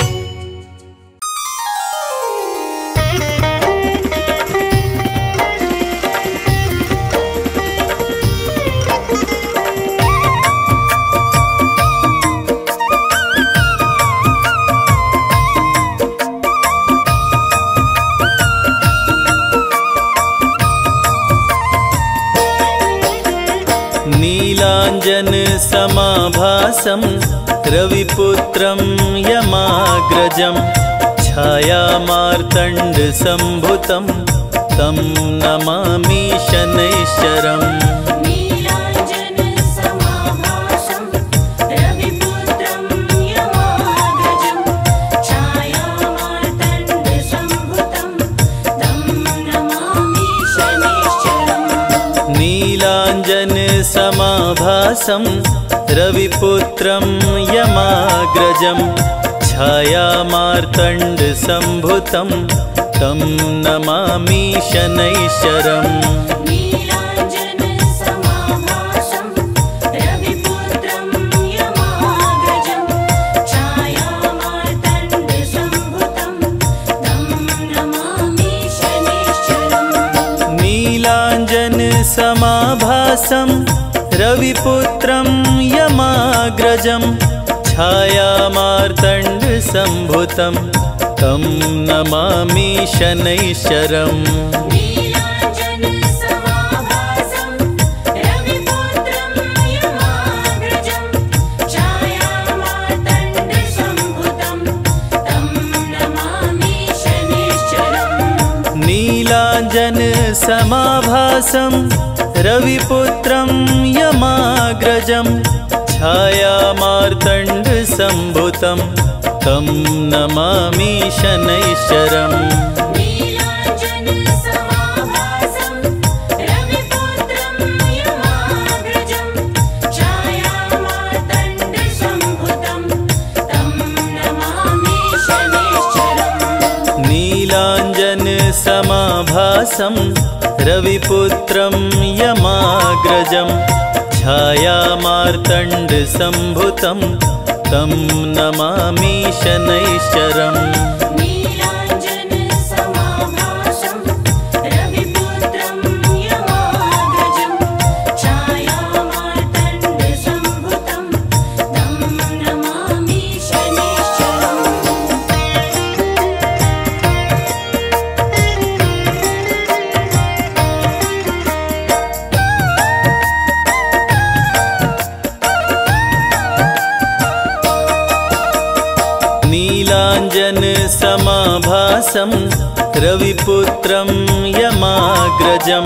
नीलाञ्जन समाभासं रविपुत्रं यमाग्रजं छायामार्तण्ड सम्भुतं तं नमामि शनैश्चरम्। नीलाञ्जन समाभासं रविपुत्रं यमाग्रजं छायामार्तण्ड सम्भुतं तं नमामि शनैश्चरम्। नीलाञ्जन समाभासं रविपुत्रं यमाग्रजं छायामार्तण्ड सम्भुतं तं नमामि शनैश्चरम्। नीलाञ्जन समाभासं रविपुत्रं यमाग्रजं छायामार्तण्ड सम्भुतं तं नमामि शनैश्चरम्। नीलाञ्जन समाभासं रविपुत्रं यमाग्रजं छायामार्तण्ड सम्भुतं तं नमामि शनैश्चरम्। नीलाञ्जन समाभासं रविपुत्रं यमाग्रजं नीलाञ्जन समाभासं रविपुत्रं यमाग्रजं छायामार्तण्ड सम्भुतं तं नमामि शनैश्चरम्। नीलाञ्जन समाभासं रविपुत्रं यमाग्रजं छायामार्तण्ड सम्भुतं तं नमामि शनैश्चरम्। नीलाञ्जन समाभासं रविपुत्रं यमाग्रजं छायामार्तण्ड सम्भुतं तं नमामि शनैश्चरम्। नीलाञ्जन समाभासं रविपुत्रं यमाग्रजं छायामार्तण्ड सम्भुतं तं नमामि शनैश्चरम्। नीलाञ्जन समाभासं रविपुत्रं यमाग्रजं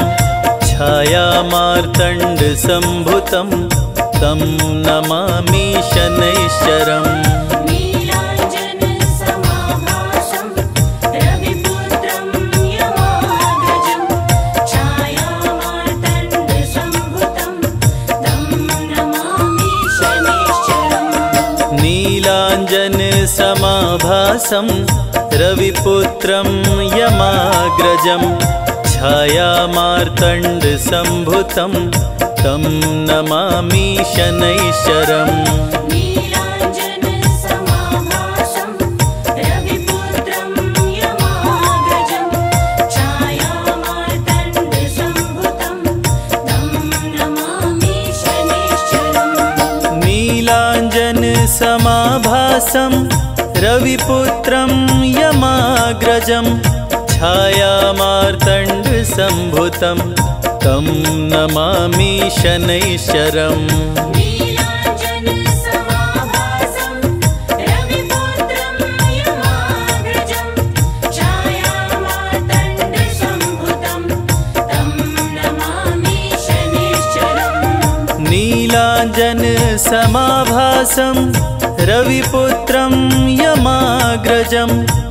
छायामार्तण्ड सम्भुतं तं नमामि शनैश्चरम्। नीलाञ्जन समाभासं रविपुत्रं यमाग्रजं छायामार्तण्ड सम्भुतं तं नमामि शनैश्चरम्। नीलाञ्जन समाभासं रविपुत्रं यमाग्रजं छायामार्तण्ड सम्भुतं तं नमामि शनैश्चरम्। नीलाञ्जन समाभासं रविपुत्रं यमाग्रजं छायामार्तण्ड सम्भुतं तं नमामि शनैश्चरम्। नीलाञ्जन समाभासं रविपुत्रं यमाग्रजं छायामार्तण्ड सम्भुतं तं नमामि शनैश्चरम्। नीलाञ्जन समाभासं रविपुत्रं यमाग्रजं छायामार्तण्ड सम्भुतं तं नमामि शनैश्चरम्। नीलाञ्जन समाभासं रविपुत्रं यमाग्रजं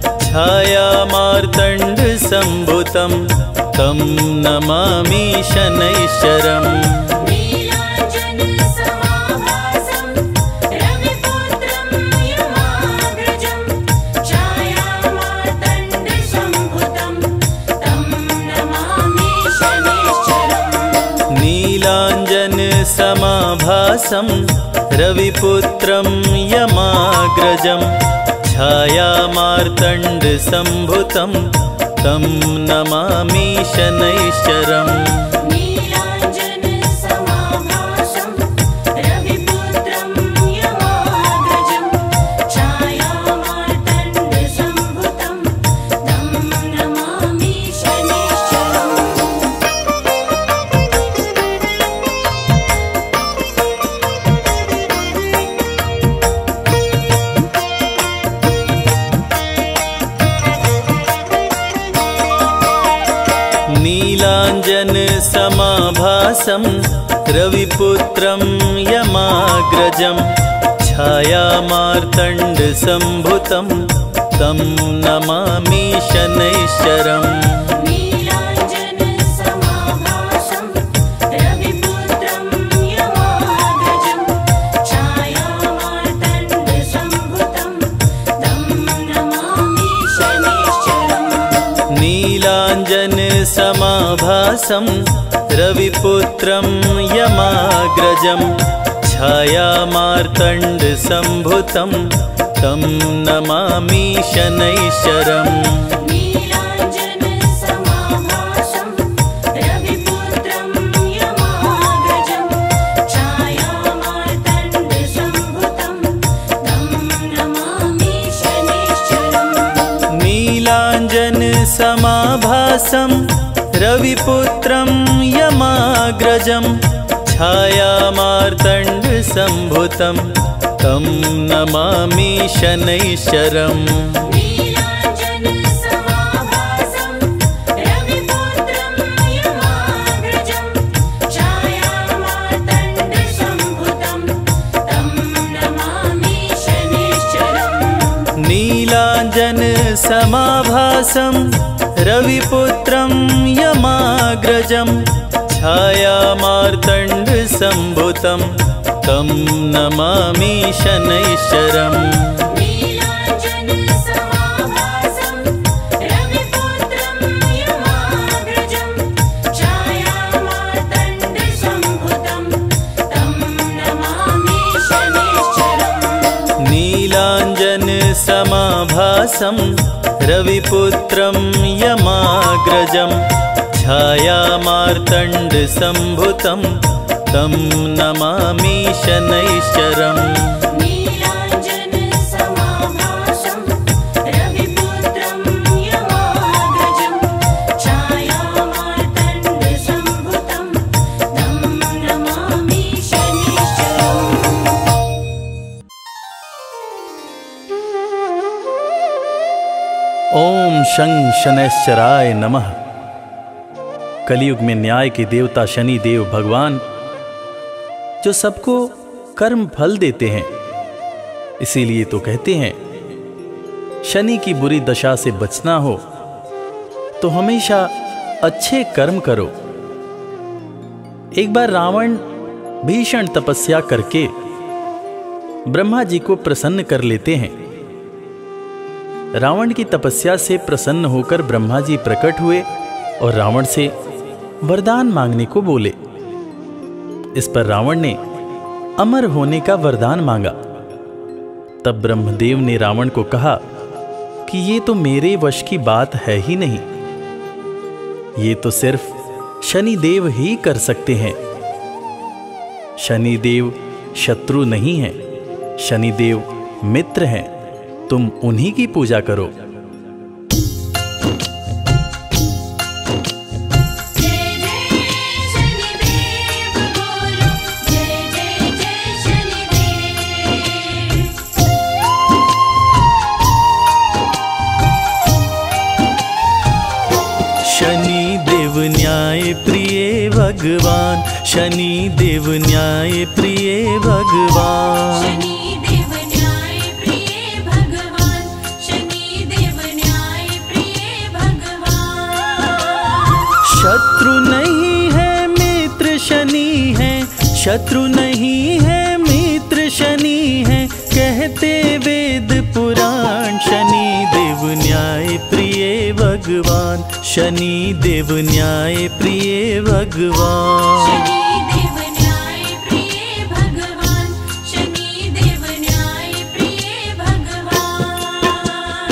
छायामार्तण्ड सम्भुतं तं नमामि शनैश्चरम्। नीलाञ्जन समाभासं रविपुत्रं यमाग्रजं छायामार्तण्ड सम्भुतं तं नमामि शनैश्चरम्। नीलाञ्जन समाभासं रविपुत्रं यमाग्रजं छायामार्तण्ड सम्भुतं तं नमामि शनैश्चरम्। नीलाञ्जन समाभासं रविपुत्रं यमाग्रजं छायामार्तण्ड सम्भुतं तं नमामि शनैश्चरम्। नीलाञ्जन समाभासं रविपुत्रं यमाग्रजं छायामार्तण्ड सम्भुतं तं नमामि शनैश्चरम्। नीलाञ्जन समाभासं रविपुत्रं यमाग्रजं छायामार्तण्ड सम्भुतं तं नमामि शनैश्चरम्। नीलाञ्जन समाभासं रविपुत्रं यमाग्रजं छायामार्तण्ड सम्भुतं तं नमामि शनैश्चरम्। नीलाञ्जन समाभासं रविपुत्रं यमाग्रजं छायामार्तण्ड सम्भुतं तं नमामि शनैश्चरम्। नीलाञ्जन समाभासं रविपुत्रं यमाग्रजं छायामार्तण्ड सम्भुतं तं नमामि शनैश्चरम्। नीलाञ्जन समाभासं रविपुत्रं समाभासं रविपुत्रं यमाग्रजं छायामार्तण्डसम्भुतं तं नमामि शनैश्चरम्। नीलाञ्जनसमाभासं रविपुत्रं यमाग्रजं छायामार्तण्डसम्भुतं तं नमामि शनैश्चरम्। नीलाञ्जनसमाभासं रविपुत्रं यमाग्रजं छायामार्तण्डसम्भुतं तं नमामि शनैश्चरम्। नीलाञ्जनसमाभासं रविपुत्रं यमाग्रजं छायामार्तण्डसम्भुतं तं नमामि शनैश्चरम्। ओम शं शनैश्चराय नमः। कलयुग में न्याय के देवता शनि देव भगवान जो सबको कर्म फल देते हैं, इसीलिए तो कहते हैं शनि की बुरी दशा से बचना हो तो हमेशा अच्छे कर्म करो। एक बार रावण भीषण तपस्या करके ब्रह्मा जी को प्रसन्न कर लेते हैं। रावण की तपस्या से प्रसन्न होकर ब्रह्मा जी प्रकट हुए और रावण से वरदान मांगने को बोले। इस पर रावण ने अमर होने का वरदान मांगा। तब ब्रह्मदेव ने रावण को कहा कि ये तो मेरे वश की बात है ही नहीं, ये तो सिर्फ शनिदेव ही कर सकते हैं। शनिदेव शत्रु नहीं हैं, शनिदेव मित्र हैं, तुम उन्हीं की पूजा करो। शनिदेव न्याय प्रिय भगवान, शनिदेव न्याय प्रिय भगवान। शनिदेव न्याय प्रिय भगवान, शनिदेव न्याय प्रिय भगवान। शत्रु नहीं है मित्र शनि है, शत्रु नहीं है मित्र शनि है, कहते वेद पुराण। शनिदेव न्याय प्रिय भगवान, शनिदेव न्याय प्रिय भगवान। शनिदेव न्याय प्रिय भगवान, शनिदेव न्याय प्रिय भगवान।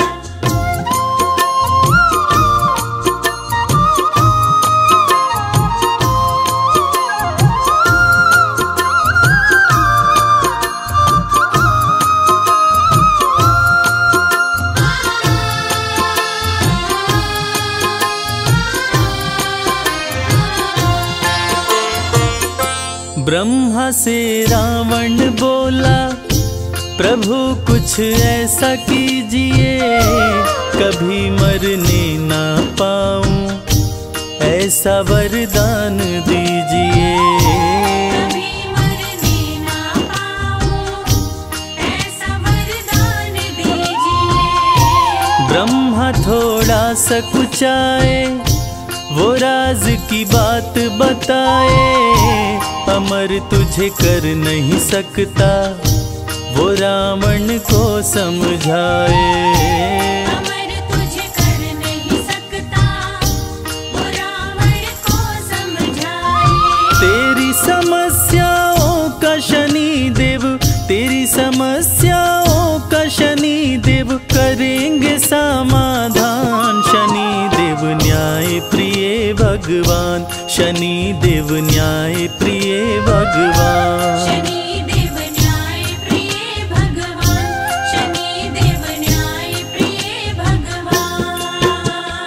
ब्रह्मा से रावण बोला, प्रभु कुछ ऐसा कीजिए, कभी मरने ना पाऊं, ऐसा वरदान दीजिए। कभी मरने ना पाऊं, ऐसा वरदान दीजिए। ब्रह्मा थोड़ा सा कुचाए, वो राज की बात बताए, अमर तुझे कर नहीं सकता, वो रावण को समझाए। अमर तुझे कर नहीं सकता, वो रावण को समझाए। तेरी समस्याओं का शनिदेव, तेरी समस्याओं का शनिदेव करेंगे समाधान। शनिदेव न्याय प्रिय भगवान, शनिदेव न्याय प्रिय भगवान। शनिदेव न्याय प्रिय भगवान, शनिदेव न्याय प्रिय भगवान।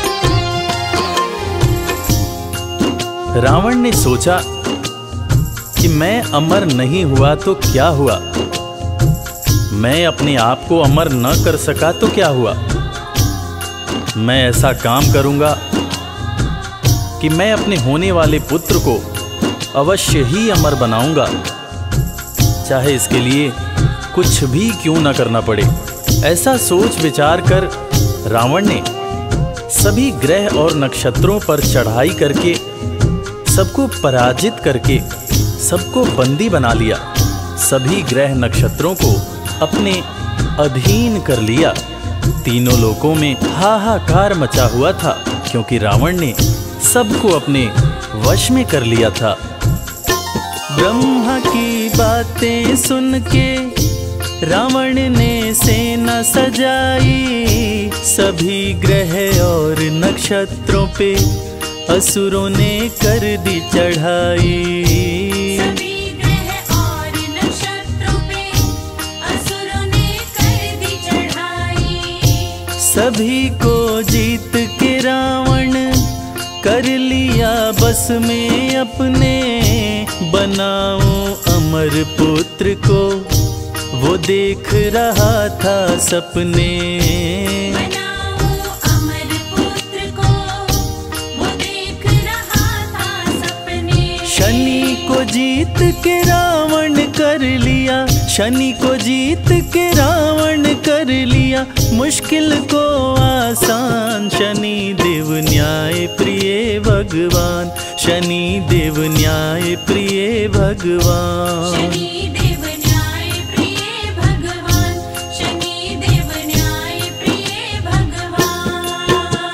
रावण ने सोचा कि मैं अमर नहीं हुआ तो क्या हुआ, मैं अपने आप को अमर न कर सका तो क्या हुआ। मैं ऐसा काम करूंगा कि मैं अपने होने वाले पुत्र को अवश्य ही अमर बनाऊंगा, चाहे इसके लिए कुछ भी क्यों न करना पड़े। ऐसा सोच विचार कर रावण ने सभी ग्रह और नक्षत्रों पर चढ़ाई करके सबको पराजित करके सबको बंदी बना लिया। सभी ग्रह नक्षत्रों को अपने अधीन कर लिया। तीनों लोकों में हाहाकार मचा हुआ था, क्योंकि रावण ने सबको अपने वश में कर लिया था। ब्रह्मा की बातें सुन के रावण ने सेना सजाई, सभी ग्रह और नक्षत्रों पे असुरों ने कर दी चढ़ाई। सभी ग्रह और नक्षत्रों पे असुरों ने कर दी चढ़ाई। सभी को जीत के रावण कर लिया बस में अपने, बनाओ अमर पुत्र को वो देख रहा था सपने। बनाओ अमर पुत्र को वो देख रहा था सपने। शनि को जीत के रावण कर लिया, शनि को जीत के रावण कर लिया मुश्किल को आसान। शनि देव न्याय प्रिय भगवान, शनि देव न्याय प्रिय भगवान। शनि देव न्याय प्रिय भगवान, शनि देव न्याय प्रिय भगवान।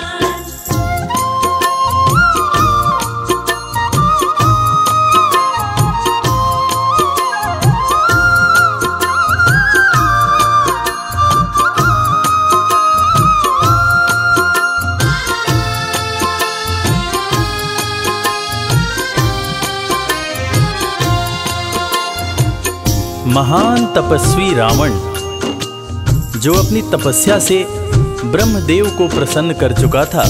महान तपस्वी रावण, जो अपनी तपस्या से ब्रह्मदेव को प्रसन्न कर चुका था,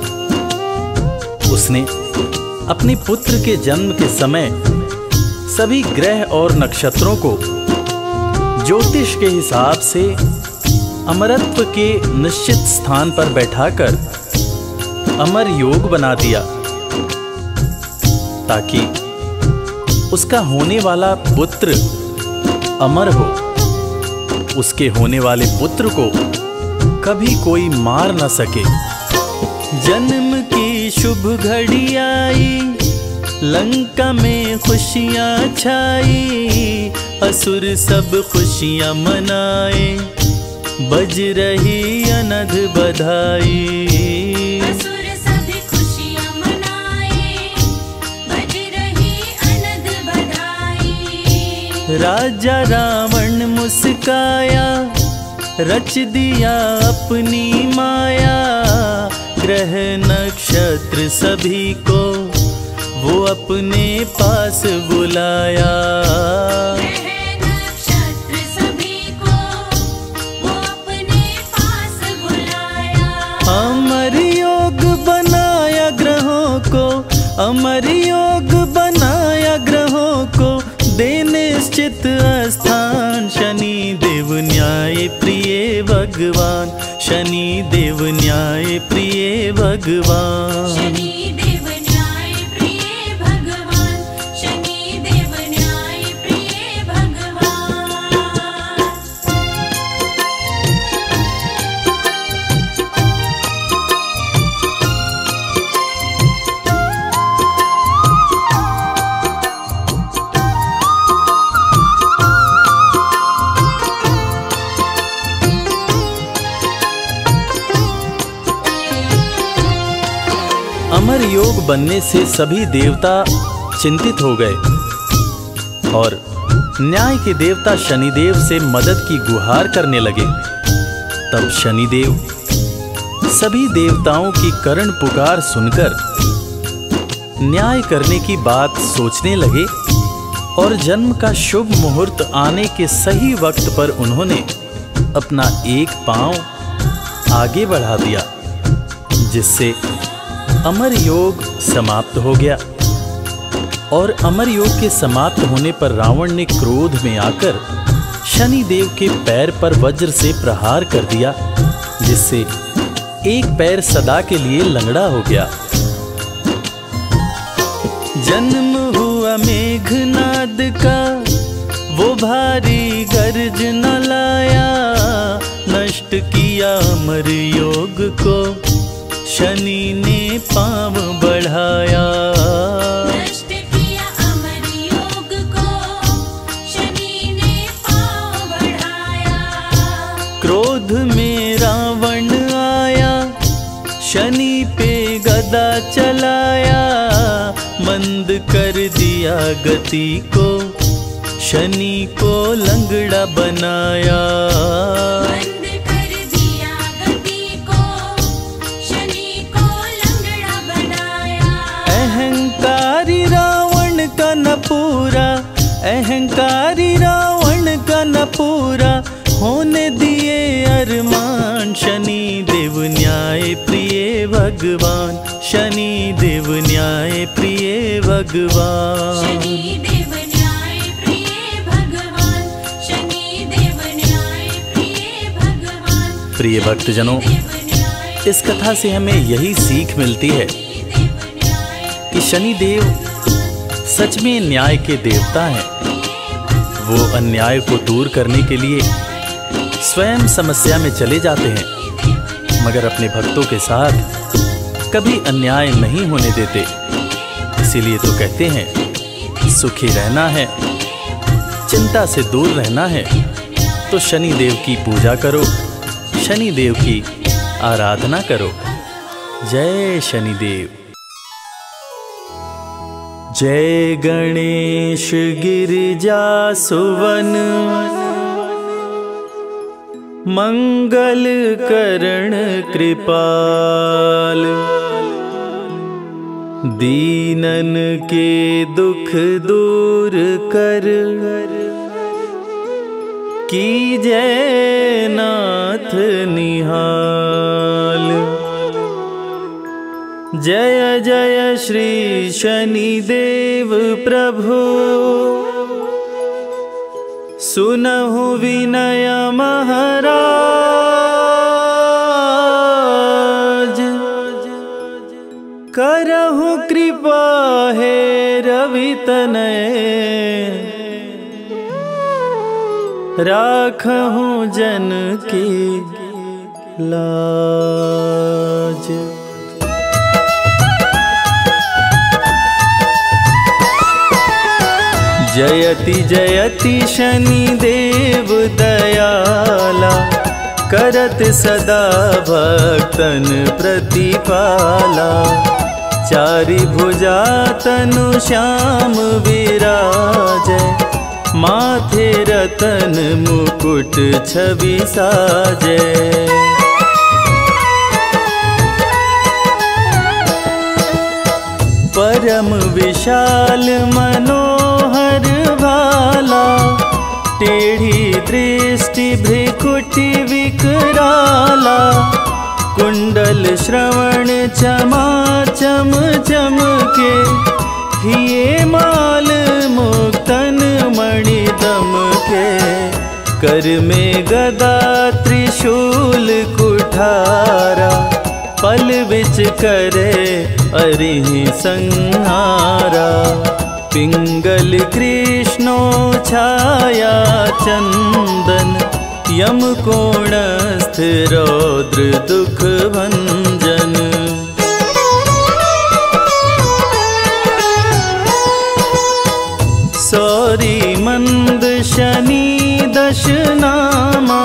उसने अपने पुत्र के जन्म के समय सभी ग्रह और नक्षत्रों को ज्योतिष के हिसाब से अमरत्व के निश्चित स्थान पर बैठाकर अमर योग बना दिया, ताकि उसका होने वाला पुत्र अमर हो। उसके होने वाले पुत्र को कभी कोई मार न सके। जन्म की शुभ घड़ी आई, लंका में खुशियां छाई, असुर सब खुशियां मनाए, बज रही अनध बधाई। असुर सभी खुशियां मनाए, बज रही अनध बधाई। राजा रावण मुस्काया, रच दिया अपनी माया, ग्रह नक्षत्र सभी को वो अपने पास बुलाया। ग्रह नक्षत्र सभी को वो अपने पास बुलाया। अमर योग बनाया ग्रहों को, अमर योग बनाया ग्रहों को, दे निश्चित स्थान। शनि देव न्याय प्रिय भगवान, शनि देव न्याय प्रिय भगवान। शनि देव न्याय प्रिय भगवान, शनि देव न्याय प्रिय भगवान। अमर योग बनने से सभी देवता चिंतित हो गए और न्याय के देवता शनिदेव से मदद की गुहार करने लगे। तब शनिदेव सभी देवताओं की करुण पुकार सुनकर न्याय करने की बात सोचने लगे और जन्म का शुभ मुहूर्त आने के सही वक्त पर उन्होंने अपना एक पांव आगे बढ़ा दिया, जिससे अमर योग समाप्त हो गया। और अमर योग के समाप्त होने पर रावण ने क्रोध में आकर शनि देव के पैर पर वज्र से प्रहार कर दिया, जिससे एक पैर सदा के लिए लंगड़ा हो गया। जन्म हुआ मेघनाद का, वो भारी गर्ज न लाया, नष्ट किया अमर योग को, शनि ने पांव बढ़ाया। नष्ट किया अमर योग को, शनि ने पांव बढ़ाया। क्रोध में रावण आया, शनि पे गदा चलाया, मंद कर दिया गति को, शनि को लंगड़ा बनाया। बंद कर दिया गति को, शनि को लंगड़ा बनाया। अहंकारी रावण का न पूरा, अहंकारी रावण का न पूरा, होने दिए अरमान, शनि देव न्याय प्रिय भगवान, शनि देव न्याय प्रिय भगवान। शनि देव न्याय प्रिय भगवान, शनि देव न्याय प्रिय भगवान। प्रिय भक्तजनों, इस कथा से हमें यही सीख मिलती है कि शनि देव सच में न्याय के देवता हैं। वो अन्याय को दूर करने के लिए स्वयं समस्या में चले जाते हैं, मगर अपने भक्तों के साथ कभी अन्याय नहीं होने देते। इसीलिए तो कहते हैं सुखी रहना है, चिंता से दूर रहना है तो शनि देव की पूजा करो, शनि देव की आराधना करो। जय शनिदेव। जय गणेश गिरिजा सुवन, मंगल करण कृपाल, दीनन के दुख दूर कर, की जय नाथ निहाल। जय जय श्री शनिदेव प्रभु, सुनहु विनय महाराज, करहु कृपा है रवि तनय, राखहु जन की लाज। जयति जयति शनिदेव दयाला, करत सदा भक्तन प्रतिपाला। चारि भुजा तनु श्याम विराजै, माथे रतन मुकुट छवि साजै। परम विशाल मनोहर भाला, टेढ़ी दृष्टि भ्रिकुटि विकराला। कुंडल श्रवण चमाचम चमके, हिये माल मुक्तन मणि दमके। कर में गदा त्रिशूल कुठारा, पल बिच करे अरिहि संहारा। पिंगल कृष्णो छाया चंदन, यम कोणस्थ रौद्र दुख भंजन। सौरी मंद शनि दश नामा,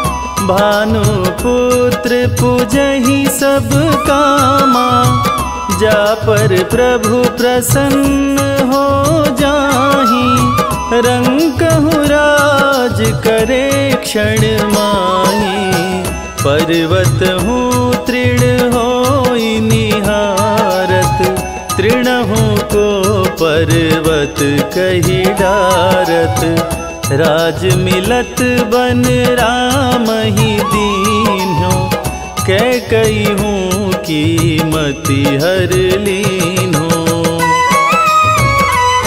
भानुपुत्र पूजहि सब कामा। जा पर प्रभु प्रसन्न हो जाहि, रंकहु राज करे क्षण माहि। पर्वत हूँ तृण होई निहारत, तृणहु को पर्वत कहि डारत। राज मिलत बन राम ही दीन्हो, कै कई हूँ की मति हर लीन्हो।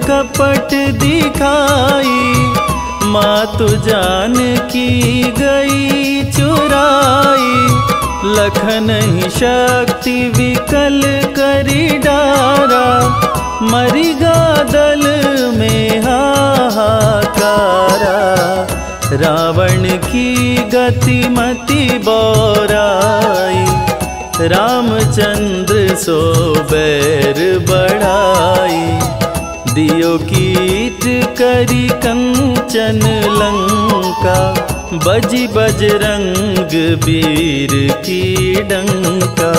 कपट दिखाई, मातु जानकी गई चुराई। लखन ही शक्ति विकल करी डारा, मरिगा दल में हाहाकारा। रावण की गति मति बोराई, रामचंद्र सो बैर बढ़ाई। दियो कीट करी कंचन लंका, बजी बजरंग वीर की डंका।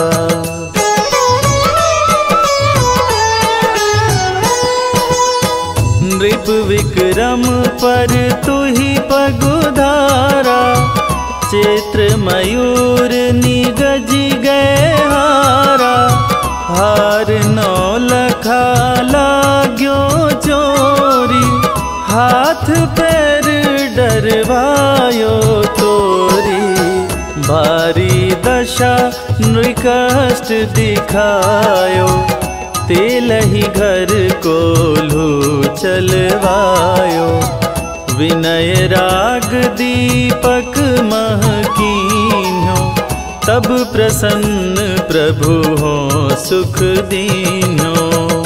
नृप विक्रम पर तुहि पगुधारा, चैत्र मयूर निगजी गए हारा। हार नौ लखा लाग्यो चोरी, हाथ पैर डरवायो तोरी। भारी दशा नृकष्ट दिखायो, तेलहि घर कोल्हू चलवायो। विनय राग दीपक महकीन्यो, तब प्रसन्न प्रभु हो सुख दीन्यो।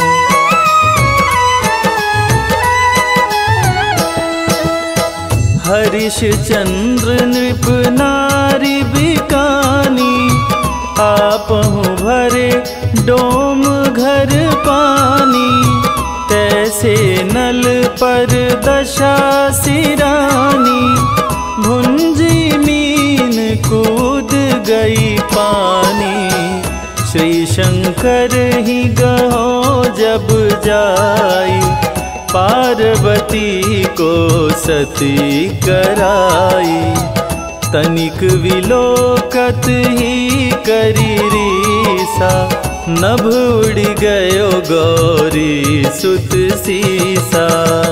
हरिश चंद्र नृप नारी बिकानी, आपहु भरे डोम घर पानी। तैसे नल पर दशा सिरानी, भुंजी मीन कूद गई पानी। श्री शंकर ही गहो जब जाई, पार्वती को सती कराई। तनिक विलोकत ही करी रीसा, नभ उड़ गयो गौरी सुत सीसा।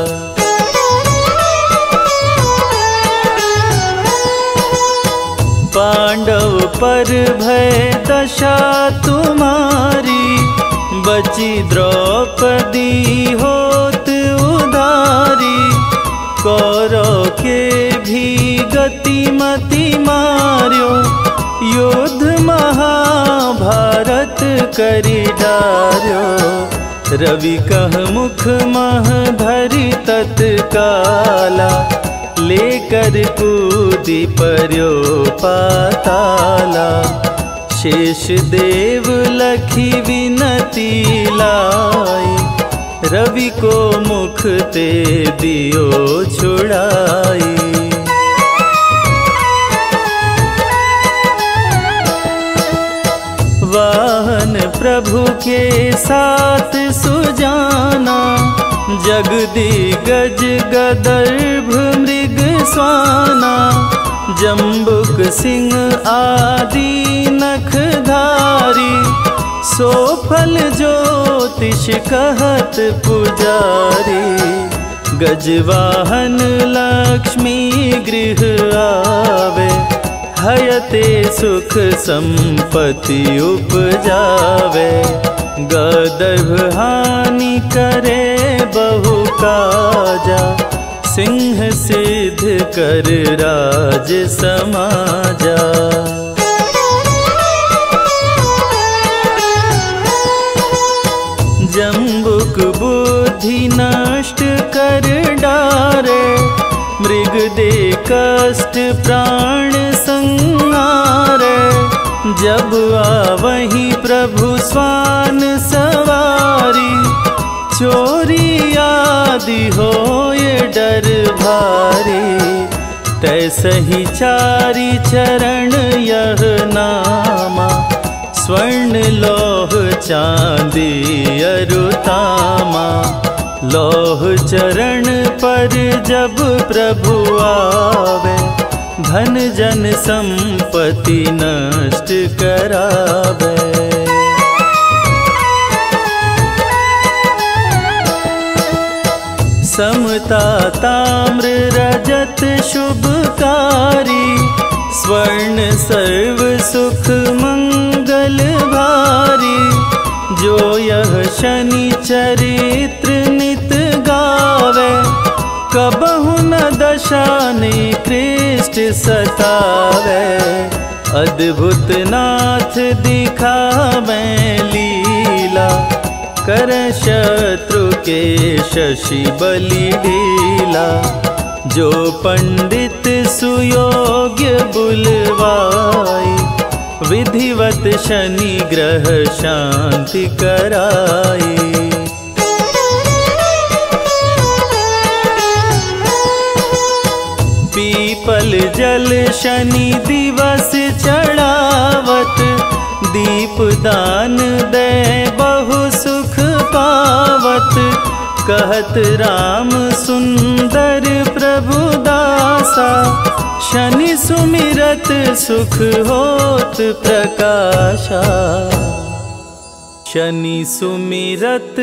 पांडव पर भय दशा तुम्हारी, बची द्रौपदी होत उधारी। कौरव के भी गति मति मार्यो, युद्ध महाभारत करी डार्यो। रवि कह मुख मह धरि तत्काला, लेकर कूदी पर्यो पाताला। शेष देव लखी विनती लाई, रवि को मुख ते दियो छुड़ाई। वाहन प्रभु के साथ सुजाना, जगदिगज गदर्भ मृग स्वाना। जम्बुक सिंह आदि नखधारी, सो फल ज्योतिष कहत पुजारी। गजवाहन लक्ष्मी गृह आवे, हयते सुख संपत्ति उपजावे। गदर्भ हानि करे बहु काजा, सिंह सिद्ध कर राज समाजा। जम्बुक बुद्धि नष्ट कर डारे, मृग दे कष्ट प्राण संहारे। जब आवही प्रभु स्वान सवारी, चोरी आदि होए डर भारी। तैसही चारि चरण यह नामा, स्वर्ण लौह चांदी अरुतामा। लौह चरण पर जब प्रभु आवे, धन जन संपत्ति नष्ट करावे। समता ताम्र रजत शुभकारी, स्वर्ण सर्व सुख मंगल भारी। जो यह शनि चरित्र नित पावे, कबहु न दशा निकृष्ट सतावे। अद्भुत नाथ दिखावे लीला, कर शत्रु के शशि बलि ढीला। जो पंडित सुयोग्य बुलवाई, विधिवत शनि ग्रह शांति कराई। पीपल जल शनि दिवस चढ़ावत, दीप दान दे बहु सुख पावत। कहत राम सुंदर प्रभु दासा, शनि सुमिरत सुख होत प्रकाशा। शनि सुमिरत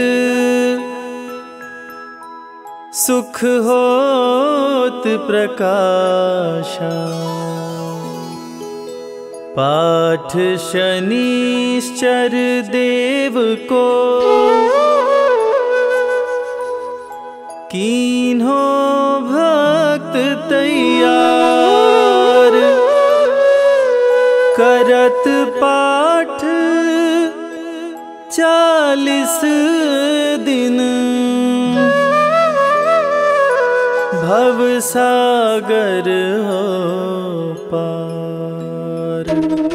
सुख होत प्रकाशा। पाठ शनिश्चर देव को, कीन्हो भक्त तैयार। करत पाठ 40 दिन, भव सागर हो पार।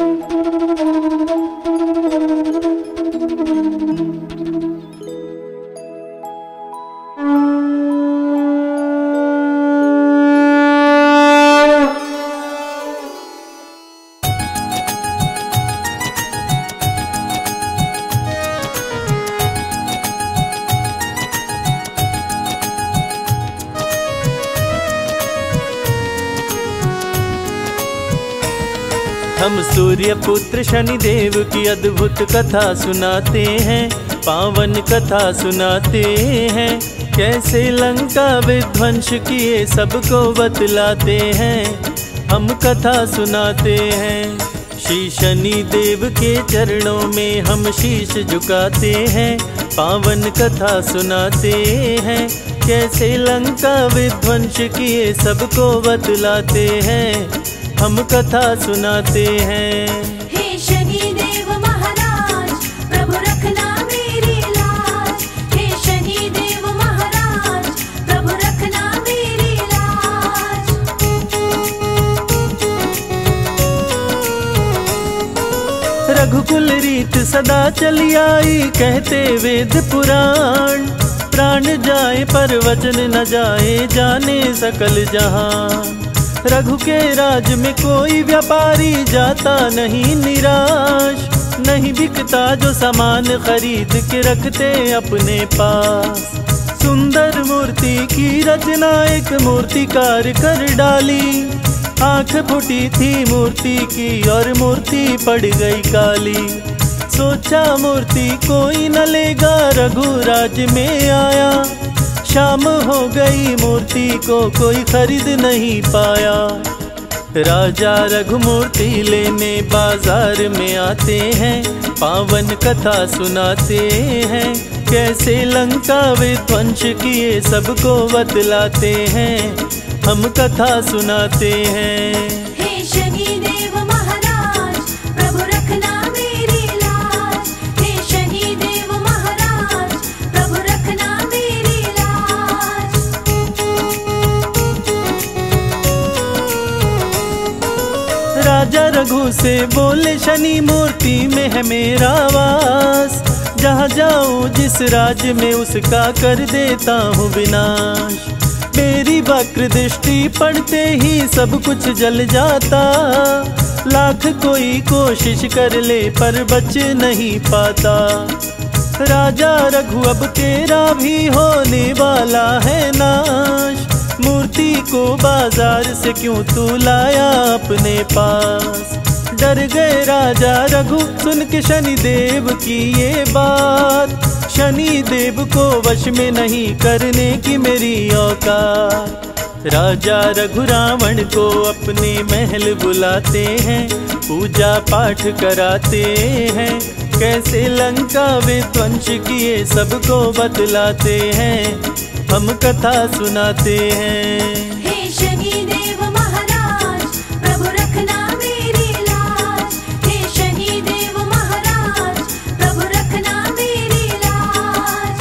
हम सूर्य पुत्र शनिदेव की अद्भुत कथा सुनाते हैं, पावन कथा सुनाते हैं। कैसे लंका विध्वंस किए सबको बतलाते हैं, हम कथा सुनाते हैं। श्री शनिदेव के चरणों में हम शीश झुकाते हैं, पावन कथा सुनाते हैं। कैसे लंका विध्वंस किए सबको बतलाते हैं, हम कथा सुनाते हैं। हे शनिदेव महाराज, प्रभु रखना मेरी लाज। हे शनिदेव महाराज, प्रभु रखना मेरी लाज। रघुकुल रीत सदा चली आई, कहते वेद पुराण। प्राण जाए पर वचन न जाए, जाने सकल जहान। रघु के राज में कोई व्यापारी जाता नहीं निराश। नहीं बिकता जो सामान खरीद के रखते अपने पास। सुंदर मूर्ति की रचना एक मूर्तिकार कर डाली। आंख फूटी थी मूर्ति की और मूर्ति पड़ गई काली। सोचा मूर्ति कोई न लेगा, रघुराज में आया। शाम हो गई मूर्ति को कोई खरीद नहीं पाया। राजा रघुमूर्ति लेने बाजार में आते हैं, पावन कथा सुनाते हैं। कैसे लंका विध्वंस किए सबको बतलाते हैं, हम कथा सुनाते हैं। हे शनिदेव महाराज, प्रभु रखना मेरी लाज। हे शनिदेव महाराज, प्रभु रखना मेरी लाज। राजा रघु से बोले शनि मूर्ति में है मेरा वास। जहाँ जाऊँ जिस राज्य में उसका कर देता हूँ विनाश। मेरी वक्र दृष्टि पड़ते ही सब कुछ जल जाता। लाख कोई कोशिश कर ले पर बच नहीं पाता। राजा रघु अब तेरा भी होने वाला है नाश। मूर्ति को बाजार से क्यों तू लाया अपने पास। डर गए राजा रघु सुन के शनिदेव की ये बात। शनिदेव को वश में नहीं करने की मेरी औकात। राजा रघु रावण को अपने महल बुलाते हैं, पूजा पाठ कराते हैं। कैसे लंका विध्वंस किए सबको बतलाते हैं, हम कथा सुनाते हैं। हे शनि देव महाराज, प्रभु रखना मेरी लाज। हे शनि देव महाराज, प्रभु रखना मेरी लाज।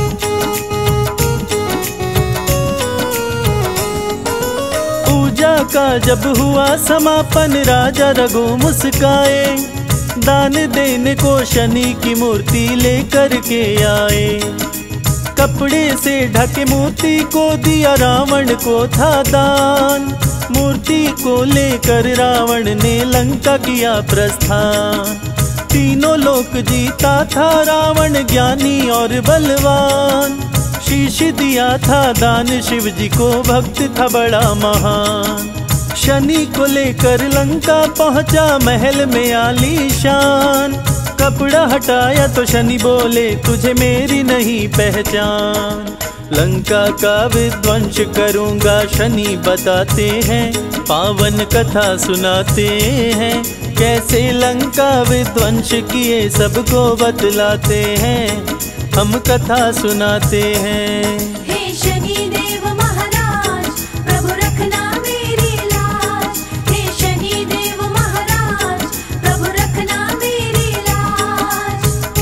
पूजा का जब हुआ समापन, राजा रघु मुस्काए, दान देने को शनि की मूर्ति लेकर के आए। कपड़े से ढके मूर्ति को दिया, रावण को था दान। मूर्ति को लेकर रावण ने लंका किया प्रस्थान। तीनों लोक जीता था रावण, ज्ञानी और बलवान। शीश दिया था दान शिव जी को, भक्त था बड़ा महान। शनि को लेकर लंका पहुंचा, महल में आलीशान। कपड़ा हटाया तो शनि बोले, तुझे मेरी नहीं पहचान। लंका का विध्वंस करूंगा, शनि बताते हैं, पावन कथा सुनाते हैं। कैसे लंका विध्वंस किए सबको बतलाते हैं, हम कथा सुनाते हैं। हे शनि देव महाराज, प्रभु रखना मेरी लाज। हे शनि देव महाराज, प्रभु रखना मेरी लाज।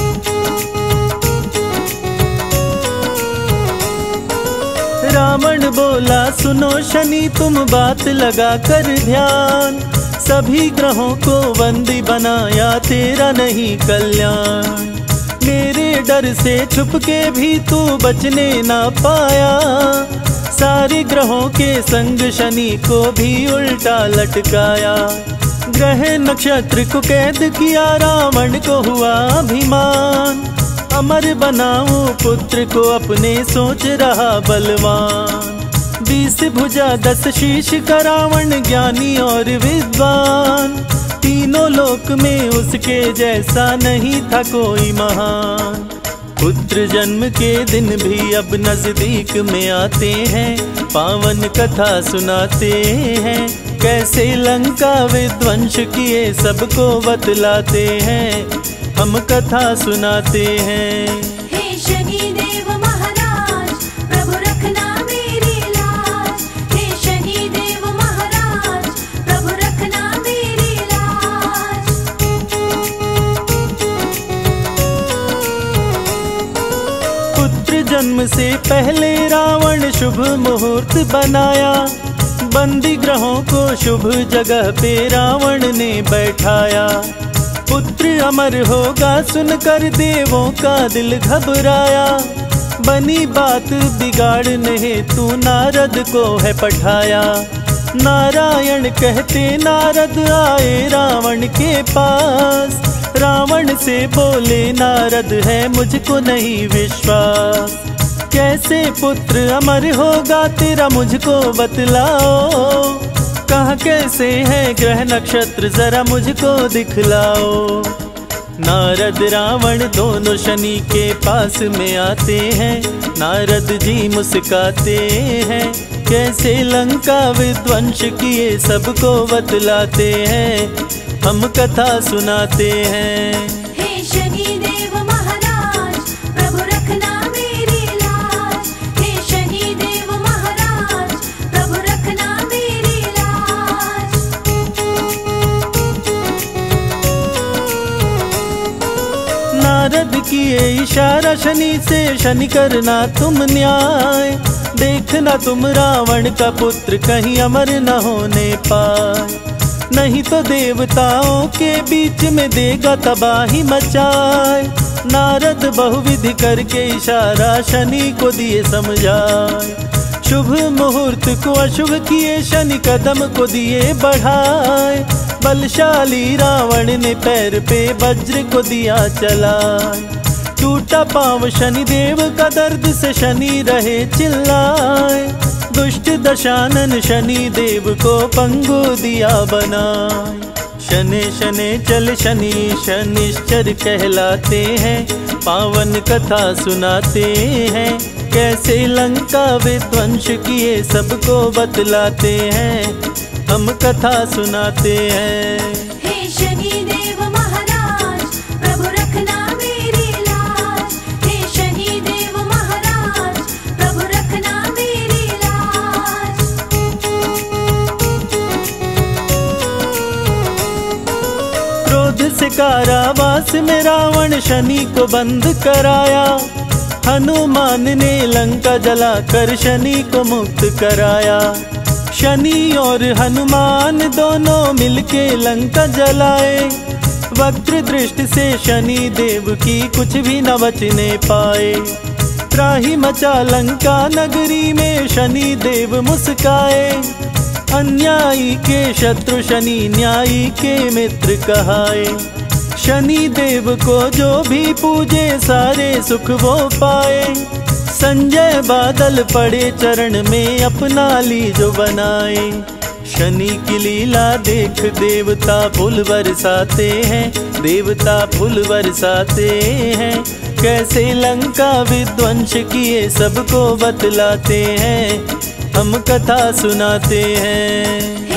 रावण बोला, सुनो शनि तुम बात लगा कर ध्यान। सभी ग्रहों को बंदी बनाया, तेरा नहीं कल्याण। मेरे डर से छुप के भी तू बचने ना पाया। सारे ग्रहों के संग शनि को भी उल्टा लटकाया। ग्रह नक्षत्र को कैद किया, रावण को हुआ अभिमान। अमर बनाऊं पुत्र को अपने, सोच रहा बलवान। 20 भुजा 10 शीश का रावण, ज्ञानी और विद्वान। तीनों लोक में उसके जैसा नहीं था कोई महान। पुत्र जन्म के दिन भी अब नजदीक में आते हैं, पावन कथा सुनाते हैं। कैसे लंका विध्वंस किए सबको बतलाते हैं, हम कथा सुनाते हैं। हे शनि देव महाराज, प्रभु रखना मेरी लाज। हे शनि देव महाराज, प्रभु रखना मेरी लाज। पुत्र जन्म से पहले रावण शुभ मुहूर्त बनाया। बंदी ग्रहों को शुभ जगह पे रावण ने बैठाया। पुत्र अमर होगा सुनकर देवों का दिल घबराया। बनी बात बिगाड़ने हेतु नारद को है पठाया। नारायण कहते नारद आए रावण के पास। रावण से बोले नारद है मुझको नहीं विश्वास। कैसे पुत्र अमर होगा तेरा मुझको बतलाओ। कहाँ कैसे है ग्रह नक्षत्र जरा मुझको दिखलाओ। नारद रावण दोनों शनि के पास में आते हैं। नारद जी मुस्काते हैं। कैसे लंका विध्वंस किए सबको बतलाते हैं, हम कथा सुनाते हैं। हे शनि देव महाराज, प्रभु रखना मेरी लाज। हे शनि देव महाराज, प्रभु रखना मेरी लाज। नारद किए इशारा शनि से, शनि करना तुम न्याय। देखना तुम रावण का पुत्र कहीं अमर न होने पाए। नहीं तो देवताओं के बीच में देगा तबाही मचाए। नारद बहुविधि करके इशारा शनि को दिए समझाए। शुभ मुहूर्त को अशुभ किए शनि कदम को दिए बढ़ाए। बलशाली रावण ने पैर पे वज्र को दिया चलाए। टूटा पांव शनि देव का दर्द से शनि रहे चिल्लाए। दुष्ट दशानन शनि देव को पंगु दिया बनाए। शनि शनि चल शनि शनिश्चर कहलाते हैं। पावन कथा सुनाते हैं। कैसे लंका विध्वंस किए सबको बतलाते हैं, हम कथा सुनाते हैं। हे शनि देव महाराज, प्रभु रखना मेरी लाज। हे शनि देव महाराज, प्रभु रखना कारावास में रावण शनि को बंद कराया। हनुमान ने लंका जलाकर शनि को मुक्त कराया। शनि और हनुमान दोनों मिलके लंका जलाए। वक्र दृष्टि से शनि देव की कुछ भी न बचने पाए। त्राहि मचा लंका नगरी में शनि देव मुस्काए। अन्यायी के शत्रु शनि, न्यायी के मित्र कहाए। शनि देव को जो भी पूजे सारे सुख वो पाए। संजय बादल पड़े चरण में अपना ली जो बनाए। शनि की लीला देख देवता फूल बरसाते हैं। देवता फूल बरसाते हैं। कैसे लंका विध्वंस किए सबको बतलाते हैं। हम कथा सुनाते हैं।